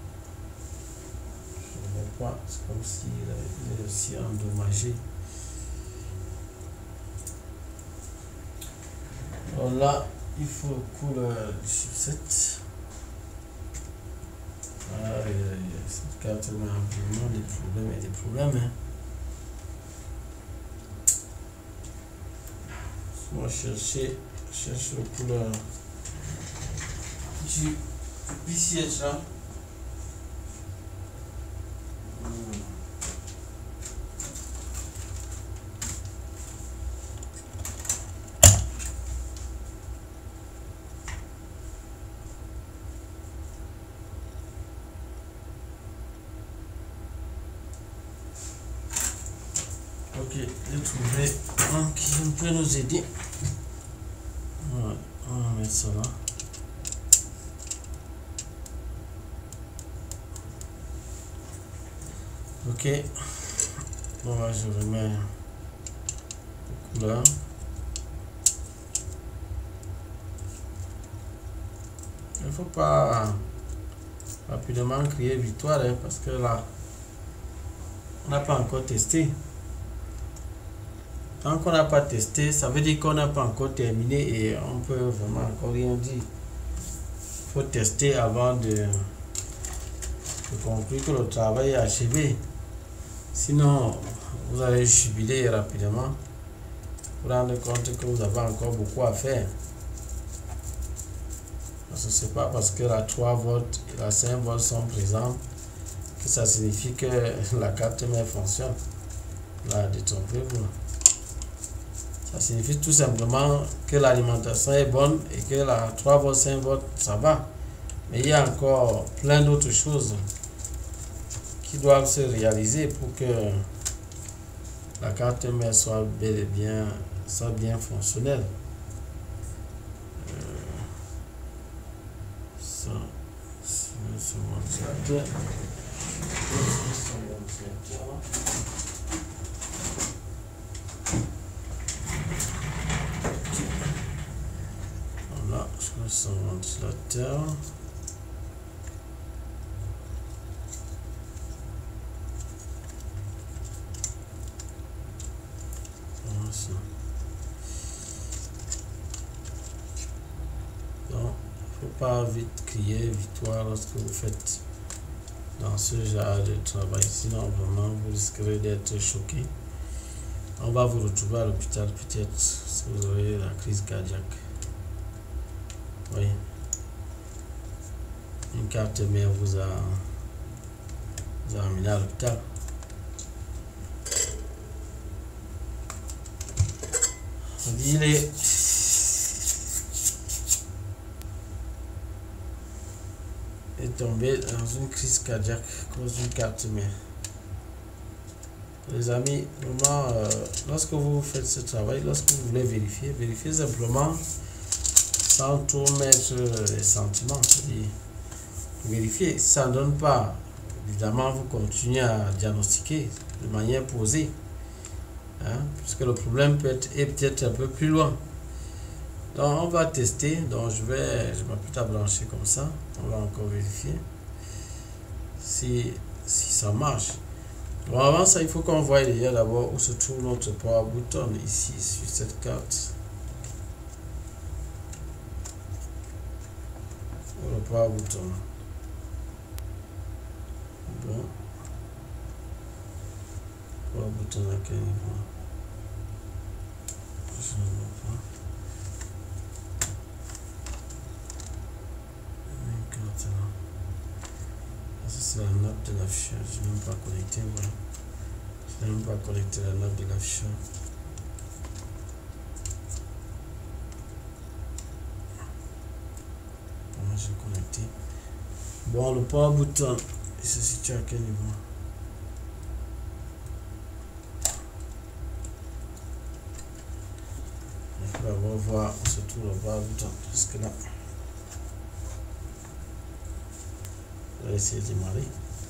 Je ne vois pas, c'est comme s'il est aussi endommagé. Alors là, il faut le couleur du chipset. Ah, cette carte a vraiment des problèmes et des problèmes. Hein. On va chercher, chercher le couleur du B C H là. Ok, j'ai trouvé un qui peut nous aider. Voilà, on va mettre ça là. Ok, bon là je remets le couleur. Il ne faut pas rapidement crier victoire hein, parce que là on n'a pas encore testé. Tant qu'on n'a pas testé, ça veut dire qu'on n'a pas encore terminé et on peut vraiment encore rien dire. Il faut tester avant de, de conclure que le travail est achevé. Sinon, vous allez jubiler rapidement. Vous vous rendez compte que vous avez encore beaucoup à faire. Parce que ce n'est pas parce que la trois volts et la cinq volts sont présents que ça signifie que la carte mère fonctionne. Là, détrompez-vous. Ça signifie tout simplement que l'alimentation est bonne et que la trois volts, cinq volts, ça va. Mais il y a encore plein d'autres choses qui doivent se réaliser pour que la carte mère soit bel et bien, soit bien fonctionnelle. Euh, ça, c'est mon ventilateur. Voilà, je mets son ventilateur. Donc, il ne faut pas vite crier victoire lorsque vous faites dans ce genre de travail, sinon vraiment vous risquerez d'être choqué. On va vous retrouver à l'hôpital peut-être si vous aurez la crise cardiaque. Oui. une carte mère vous a, vous a amené à l'hôpital. Il est est tombé dans une crise cardiaque à cause d'une carte mère. Les amis, vraiment, euh, lorsque vous faites ce travail, lorsque vous voulez vérifier, vérifiez simplement sans trop mettre les sentiments. C'est-à-dire, vérifiez. Si ça ne donne pas, évidemment, vous continuez à diagnostiquer de manière posée. Hein, puisque le problème peut être, est peut-être un peu plus loin. Donc, on va tester. Donc, je vais, je m'apprête à blanchir comme ça. On va encore vérifier si, si ça marche. Bon, avant ça, il faut qu'on voie déjà d'abord où se trouve notre power button ici sur cette carte. Le power button. Bon. Power button à quel niveau? Je ne vois pas. Une carte là. Ça, c'est la note de l'affichage. Je n'ai même pas connecté. Voilà. Je n'ai même pas connecté la note de l'affichage. Moi, j'ai connecté. Bon, le power button, il se situe à quel niveau? On va voir où se trouve le power button. Jusque là. Je vais essayer de démarrer.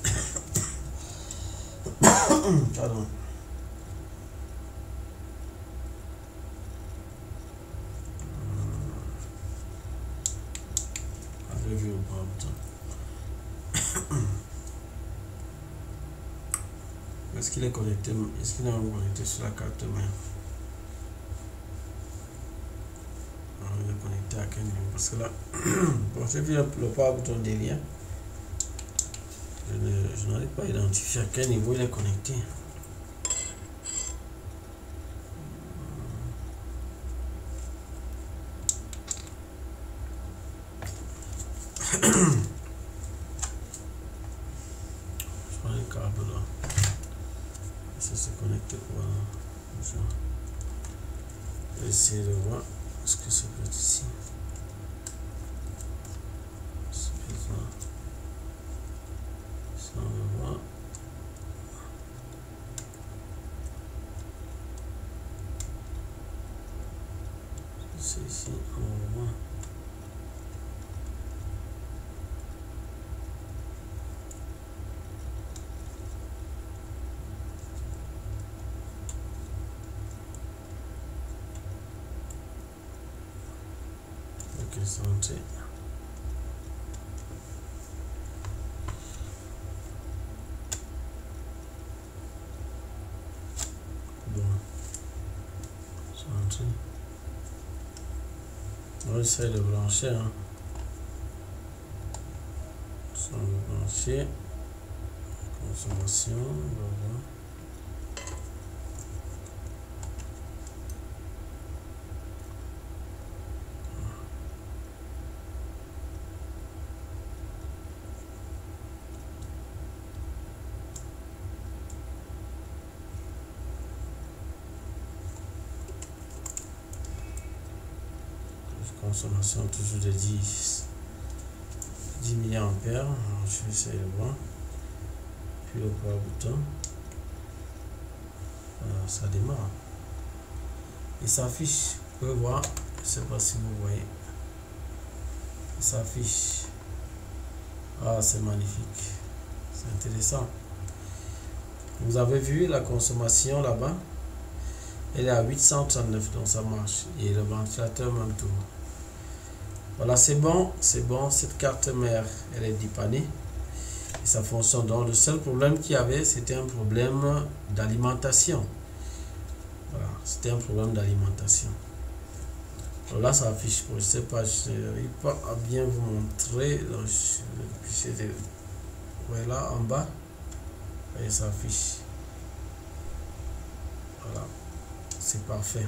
Pardon. J'ai vu le power button. Est-ce qu'il est connecté? Est-ce qu'il est connecté sur la carte mère? Il est connecté à quel niveau? Parce que là, bon, j'ai vu le power button derrière. Je n'arrive pas à identifier à quel niveau il est connecté. Je prends un câble là. Ça se connecte. Voilà. Je vais essayer de voir ce que ça peut être ici. Ça peut être là. Ça on va voir. C'est ici, on va voir. Ok, c'est rentré. Bon, c'est rentré. On va essayer de blanchir. Hein. Ça, on va blanchir. Consommation, on va voir. Consommation toujours de dix milliampères. Je vais essayer de voir. Puis le power button. Voilà, ça démarre. Il s'affiche. Vous pouvez voir. Je ne sais pas si vous voyez. Il s'affiche. Ah, c'est magnifique. C'est intéressant. Vous avez vu la consommation là-bas. Elle est à huit cent trente-neuf, donc ça marche. Et le ventilateur même tout. Voilà, c'est bon, c'est bon. Cette carte mère, elle est dépannée. Et ça fonctionne. Donc, le seul problème qu'il y avait, c'était un problème d'alimentation. Voilà, c'était un problème d'alimentation. Là, ça affiche. Je ne sais pas, je n'arrive pas à bien vous montrer. Donc, je, je, voilà, en bas. Et ça affiche. Voilà, c'est parfait.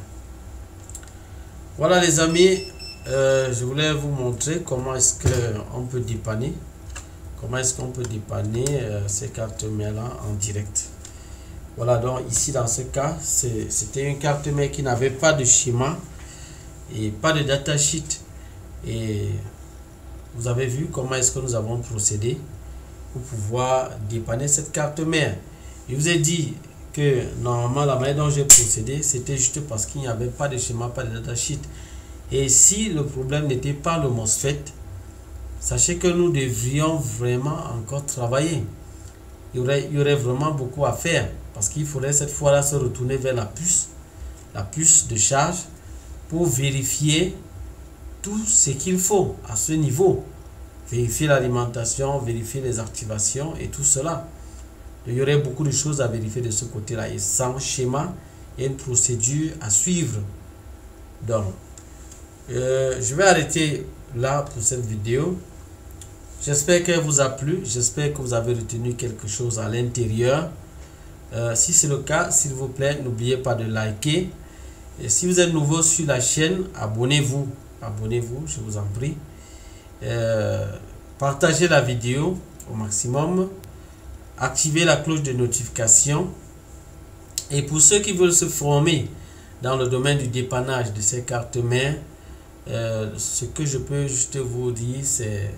Voilà, les amis. Euh, je voulais vous montrer comment est-ce qu'on peut dépanner comment est-ce qu'on peut dépanner euh, ces cartes mères-là en direct. Voilà, donc ici dans ce cas, c'était une carte mère qui n'avait pas de schéma et pas de datasheet. Et vous avez vu comment est-ce que nous avons procédé pour pouvoir dépanner cette carte mère. Je vous ai dit que normalement la manière dont j'ai procédé, c'était juste parce qu'il n'y avait pas de schéma, pas de datasheet. Et si le problème n'était pas le MOSFET, sachez que nous devrions vraiment encore travailler. Il y aurait, il y aurait vraiment beaucoup à faire parce qu'il faudrait cette fois-là se retourner vers la puce, la puce de charge pour vérifier tout ce qu'il faut à ce niveau. Vérifier l'alimentation, vérifier les activations et tout cela. Il y aurait beaucoup de choses à vérifier de ce côté-là et sans schéma, il y a une procédure à suivre. Donc, euh, je vais arrêter là pour cette vidéo. J'espère qu'elle vous a plu. J'espère que vous avez retenu quelque chose à l'intérieur. Euh, si c'est le cas, s'il vous plaît, n'oubliez pas de liker. Et si vous êtes nouveau sur la chaîne, abonnez-vous. Abonnez-vous, je vous en prie. Euh, partagez la vidéo au maximum. Activez la cloche de notification. Et pour ceux qui veulent se former dans le domaine du dépannage de ces cartes mères, euh, ce que je peux juste vous dire, c'est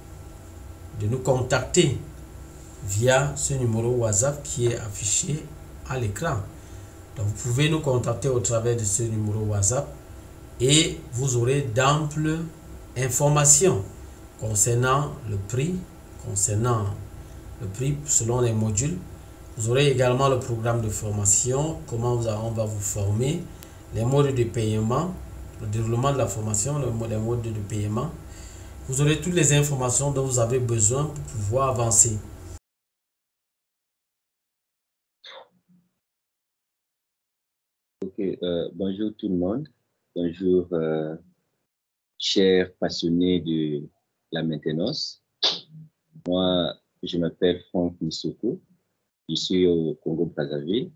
de nous contacter via ce numéro WhatsApp qui est affiché à l'écran. Donc vous pouvez nous contacter au travers de ce numéro WhatsApp et vous aurez d'amples informations concernant le prix, concernant le prix selon les modules. Vous aurez également le programme de formation, comment on va vous former, les modes de paiement, le déroulement de la formation, les modes de paiement. Vous aurez toutes les informations dont vous avez besoin pour pouvoir avancer. Ok, euh, bonjour tout le monde. Bonjour, euh, chers passionnés de la maintenance. Moi, je m'appelle Franck Missoko. Je suis au Congo-Brazzaville.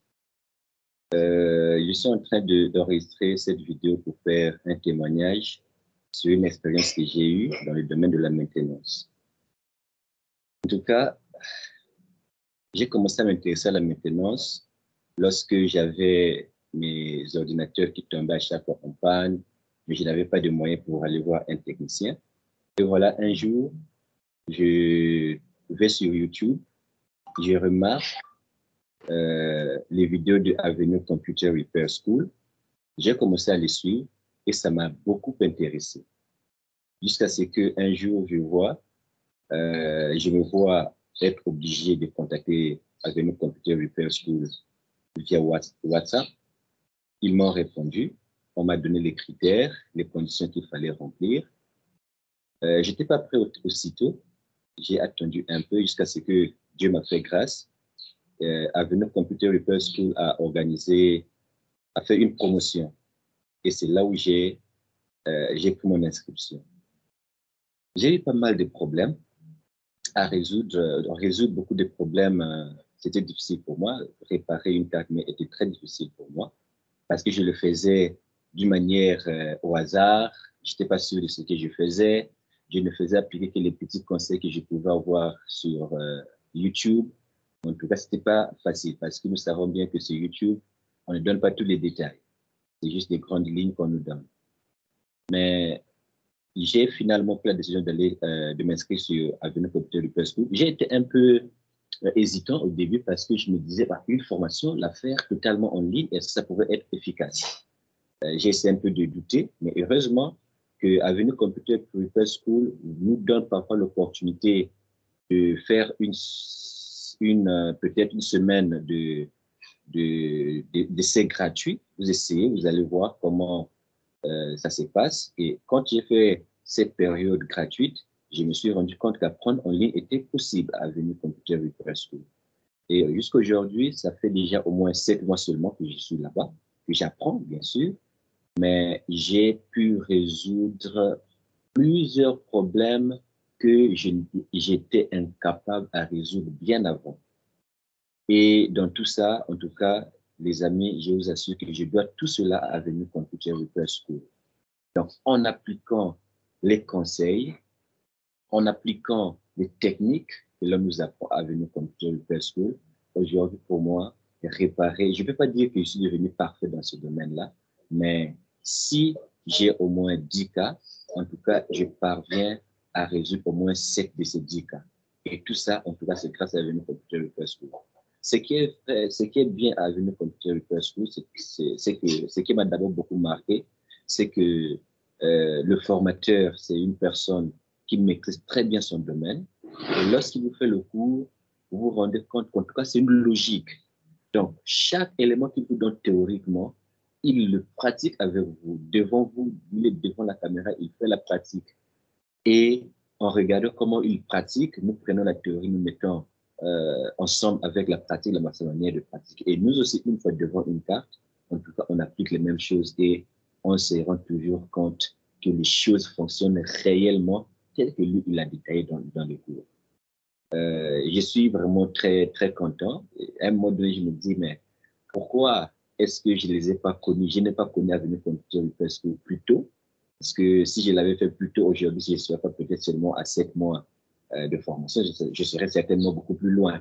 Euh, je suis en train d'enregistrer cette vidéo pour faire un témoignage sur une expérience que j'ai eue dans le domaine de la maintenance. En tout cas, j'ai commencé à m'intéresser à la maintenance lorsque j'avais mes ordinateurs qui tombaient à chaque fois en panne, mais je n'avais pas de moyens pour aller voir un technicien. Et voilà, un jour, je vais sur YouTube, je remarque euh, les vidéos de Avenue Computer Repair School. J'ai commencé à les suivre et ça m'a beaucoup intéressé. Jusqu'à ce qu'un jour, je vois, euh, je me vois être obligé de contacter Avenue Computer Repair School via WhatsApp. Ils m'ont répondu, on m'a donné les critères, les conditions qu'il fallait remplir. Euh, je n'étais pas prêt aussitôt. J'ai attendu un peu jusqu'à ce que Dieu m'a fait grâce. Euh, Avenue Computer Repair School a organisé, a fait une promotion. Et c'est là où j'ai euh, j'ai pris mon inscription. J'ai eu pas mal de problèmes à résoudre, euh, résoudre beaucoup de problèmes. Euh, C'était difficile pour moi. Réparer une carte mère était très difficile pour moi parce que je le faisais d'une manière euh, au hasard. Je n'étais pas sûr de ce que je faisais. Je ne faisais appliquer que les petits conseils que je pouvais avoir sur euh, YouTube. En tout cas, ce n'était pas facile parce que nous savons bien que sur YouTube, on ne donne pas tous les détails. C'est juste des grandes lignes qu'on nous donne. Mais j'ai finalement pris la décision d'aller euh, de m'inscrire sur Avenue Computer Repair School. J'ai été un peu euh, hésitant au début parce que je me disais, bah, une formation, la faire totalement en ligne, est-ce que ça pouvait être efficace? Euh, j'ai essayé un peu de douter, mais heureusement que Avenue Computer Repair School nous donne parfois l'opportunité de faire une, une euh, peut-être une semaine de de, de, d'essais gratuits. Vous essayez, vous allez voir comment euh, ça se passe. Et quand j'ai fait cette période gratuite, je me suis rendu compte qu'apprendre en ligne était possible à Avenue Computer Repair School. Et euh, jusqu'à aujourd'hui, ça fait déjà au moins sept mois seulement que je suis là-bas, que j'apprends, bien sûr, mais j'ai pu résoudre plusieurs problèmes que j'étais incapable à résoudre bien avant. Et dans tout ça, en tout cas, les amis, je vous assure que je dois tout cela à Avenue Computer Repair School. Donc, en appliquant les conseils, en appliquant les techniques que l'on nous apprend à venir Computer Repair School. Aujourd'hui, pour moi, réparer, je ne peux pas dire que je suis devenu parfait dans ce domaine-là, mais si j'ai au moins dix cas, en tout cas, je parviens à résoudre au moins sept de ces dix cas. Et tout ça, en tout cas, c'est grâce à Avenue Computer Repair School. Ce qui est, ce qui est bien à Avenue Computer Repair School, c'est que ce qui m'a d'abord beaucoup marqué, c'est que euh, le formateur, c'est une personne qui maîtrise très bien son domaine. Et lorsqu'il vous fait le cours, vous vous rendez compte qu'en tout cas, c'est une logique. Donc, chaque élément qu'il vous donne théoriquement, il le pratique avec vous, devant vous, il est devant la caméra, il fait la pratique. Et en regardant comment il pratique, nous prenons la théorie, nous mettons euh, ensemble avec la pratique, la manière de pratiquer. Et nous aussi, une fois devant une carte, en tout cas, on applique les mêmes choses et on se rend toujours compte que les choses fonctionnent réellement telles que lui, il a détaillé dans, dans le cours. Euh, je suis vraiment très, très content. À un moment donné, je me dis, mais pourquoi est-ce que je ne les ai pas connus? Je n'ai pas connu Avenue Computer Repair School plus tôt. Parce que si je l'avais fait plus tôt aujourd'hui, je ne serais pas peut-être seulement à sept mois euh, de formation, je, je serais certainement beaucoup plus loin.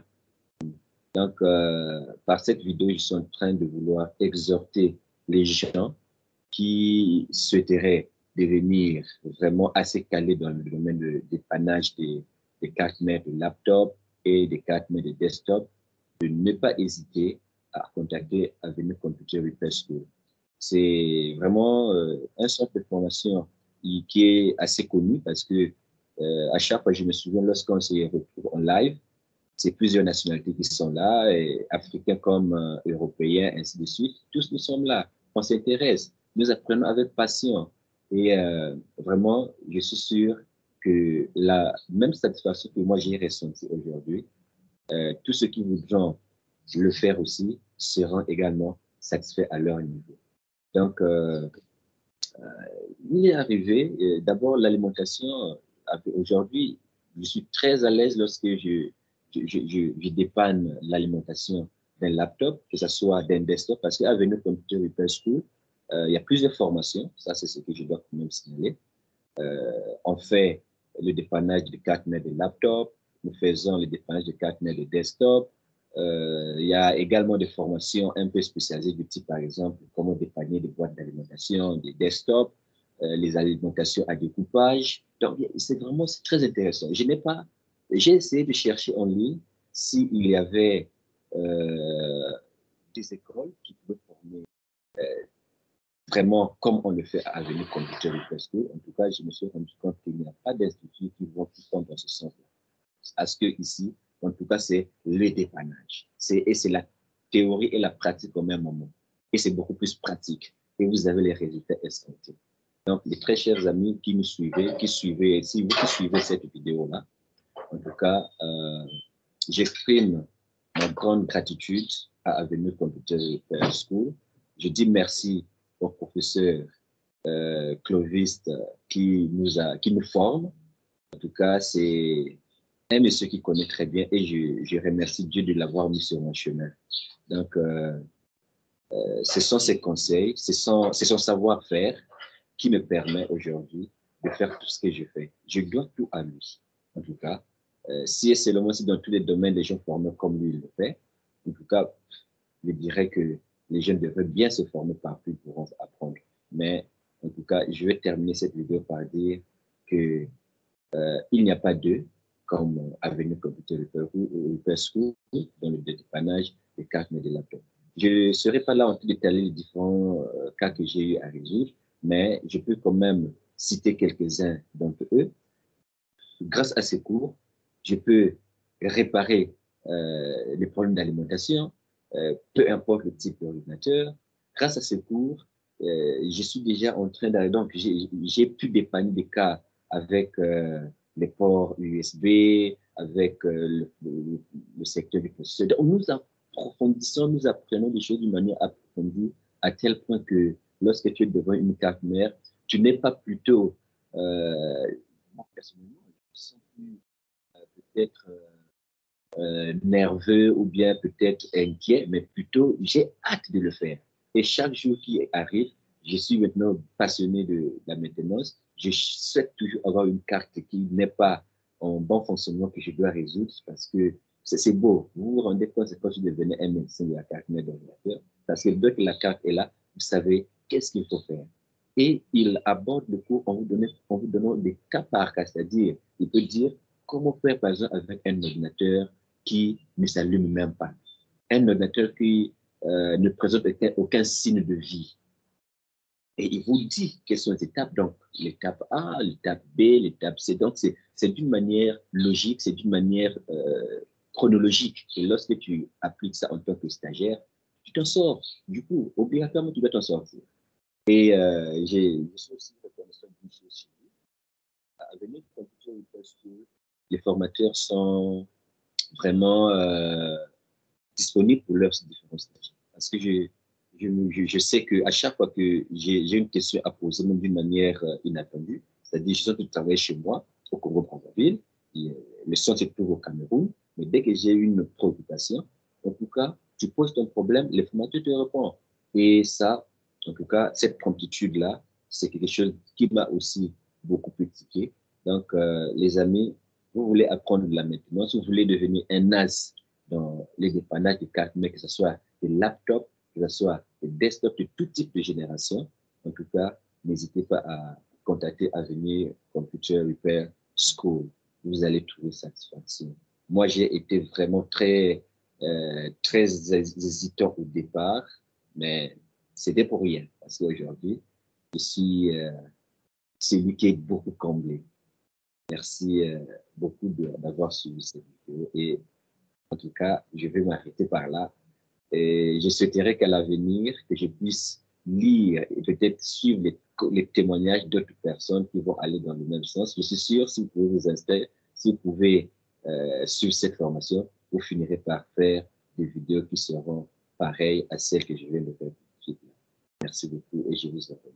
Donc, euh, par cette vidéo, je suis en train de vouloir exhorter les gens qui souhaiteraient devenir vraiment assez calés dans le domaine de dépannage des, des cartes mères de laptop et des cartes mères de desktop, de ne pas hésiter à contacter Avenue Computer Repair School. C'est vraiment euh, un centre de formation qui, qui est assez connu parce que euh, à chaque fois, je me souviens, lorsqu'on se retrouve en live, c'est plusieurs nationalités qui sont là, et africains comme euh, européens, ainsi de suite. Tous nous sommes là. On s'intéresse. Nous apprenons avec passion. Et euh, vraiment, je suis sûr que la même satisfaction que moi j'ai ressentie aujourd'hui, euh, tous ceux qui voudront le faire aussi seront également satisfaits à leur niveau. Donc, euh, euh, il est arrivé, euh, d'abord l'alimentation, euh, aujourd'hui, je suis très à l'aise lorsque je, je, je, je, je dépanne l'alimentation d'un laptop, que ce soit d'un desktop, parce qu'à Avenue Computer Repair School, euh, il y a plusieurs formations, ça c'est ce que je dois quand même signaler. Euh, on fait le dépannage de cartes mères de laptop, nous faisons le dépannage de cartes mères de desktop. Euh, il y a également des formations un peu spécialisées du type, par exemple, comment dépanner des boîtes d'alimentation, des desktops, euh, les alimentations à découpage. Donc, c'est vraiment très intéressant. Je n'ai pas, j'ai essayé de chercher en ligne s'il y avait euh, des écoles qui pouvaient former euh, vraiment comme on le fait à Avenue Computer Repair School. En tout cas, je me suis rendu compte qu'il n'y a pas d'instituts qui vont qui vont dans ce sens-là. À ce que ici, en tout cas, c'est le dépannage. Et c'est la théorie et la pratique au même moment. Et c'est beaucoup plus pratique. Et vous avez les résultats escomptés. Donc, les très chers amis qui nous suivez, qui suivez, si vous qui suivez cette vidéo-là, en tout cas, euh, j'exprime ma grande gratitude à Avenue Computer Repair School. Je dis merci au professeur euh, Clovis qui nous a, qui nous forme. En tout cas, c'est un monsieur qui connaît très bien et je, je remercie Dieu de l'avoir mis sur mon chemin. Donc, euh, euh, ce sont ses conseils, c'est son, son savoir-faire qui me permet aujourd'hui de faire tout ce que je fais. Je dois tout à lui. En tout cas, euh, si et seulement si dans tous les domaines, les gens formés comme lui le fait, en tout cas, je dirais que les jeunes devraient bien se former partout pour apprendre. Mais en tout cas, je vais terminer cette vidéo par dire que euh, il n'y a pas d'eux comme Avenue Computer Repair School dans le dépannage des cartes mais de laptop. Je ne serai pas là en train d'étaler les différents euh, cas que j'ai eu à résoudre, mais je peux quand même citer quelques-uns d'entre eux. Grâce à ces cours, je peux réparer euh, les problèmes d'alimentation, euh, peu importe le type d'ordinateur. Grâce à ces cours, euh, je suis déjà en train d'aller, donc j'ai pu dépanner des cas avec euh, les ports U S B, avec euh, le, le, le secteur du processeur. Donc, nous approfondissons, nous apprenons des choses d'une manière approfondie, à tel point que lorsque tu es devant une carte mère, tu n'es pas plutôt, euh, moi personnellement, je sens plus euh, peut-être euh, euh, nerveux ou bien peut-être inquiet, mais plutôt j'ai hâte de le faire. Et chaque jour qui arrive, je suis maintenant passionné de la maintenance. Je souhaite toujours avoir une carte qui n'est pas en bon fonctionnement que je dois résoudre parce que c'est beau. Vous vous rendez compte, c'est quand tu devenez un médecin de la carte mère d'ordinateur, parce que dès que la carte est là, vous savez qu'est-ce qu'il faut faire. Et il aborde le cours en vous donnant, en vous donnant des cas par cas, c'est-à-dire, il peut dire comment faire, par exemple, avec un ordinateur qui ne s'allume même pas, un ordinateur qui euh, ne présente aucun, aucun signe de vie. Et il vous dit quelles sont les étapes, donc l'étape A, l'étape B, l'étape C. Donc, c'est d'une manière logique, c'est d'une manière euh, chronologique. Et lorsque tu appliques ça en tant que stagiaire, tu t'en sors. Du coup, obligatoirement, tu dois t'en sortir. Et euh, j'ai aussi reconnaissant d'une chose chez lui. À venir de computer, parce que les formateurs sont vraiment euh, disponibles pour leurs différents stages. Parce que je, je, je, je sais qu'à chaque fois que j'ai une question à poser, même d'une manière euh, inattendue, c'est-à-dire je suis en train de travailler chez moi, au Congo-Brazzaville, le centre se trouve au Cameroun, mais dès que j'ai une préoccupation, en tout cas, tu poses ton problème, les formateurs te répondent. Et ça, en tout cas, cette promptitude-là, c'est quelque chose qui m'a aussi beaucoup critiqué. Donc, euh, les amis, vous voulez apprendre de la maintenance, vous voulez devenir un as dans les dépannages de cartes, mais que ce soit des laptops, que ce soit des desktops de tout type de génération. En tout cas, n'hésitez pas à contacter Avenir Computer Repair School. Vous allez trouver satisfaction. Moi, j'ai été vraiment très, euh, très hésitant au départ, mais c'était pour rien, parce qu'aujourd'hui, je suis euh, celui qui est beaucoup comblé. Merci euh, beaucoup d'avoir suivi cette vidéo et en tout cas, je vais m'arrêter par là. Et je souhaiterais qu'à l'avenir, que je puisse lire et peut-être suivre les, les témoignages d'autres personnes qui vont aller dans le même sens. Je suis sûr, si vous pouvez vous inscrire, si vous pouvez euh, suivre cette formation, vous finirez par faire des vidéos qui seront pareilles à celles que je viens de faire tout de suite. Merci beaucoup et je vous remercie.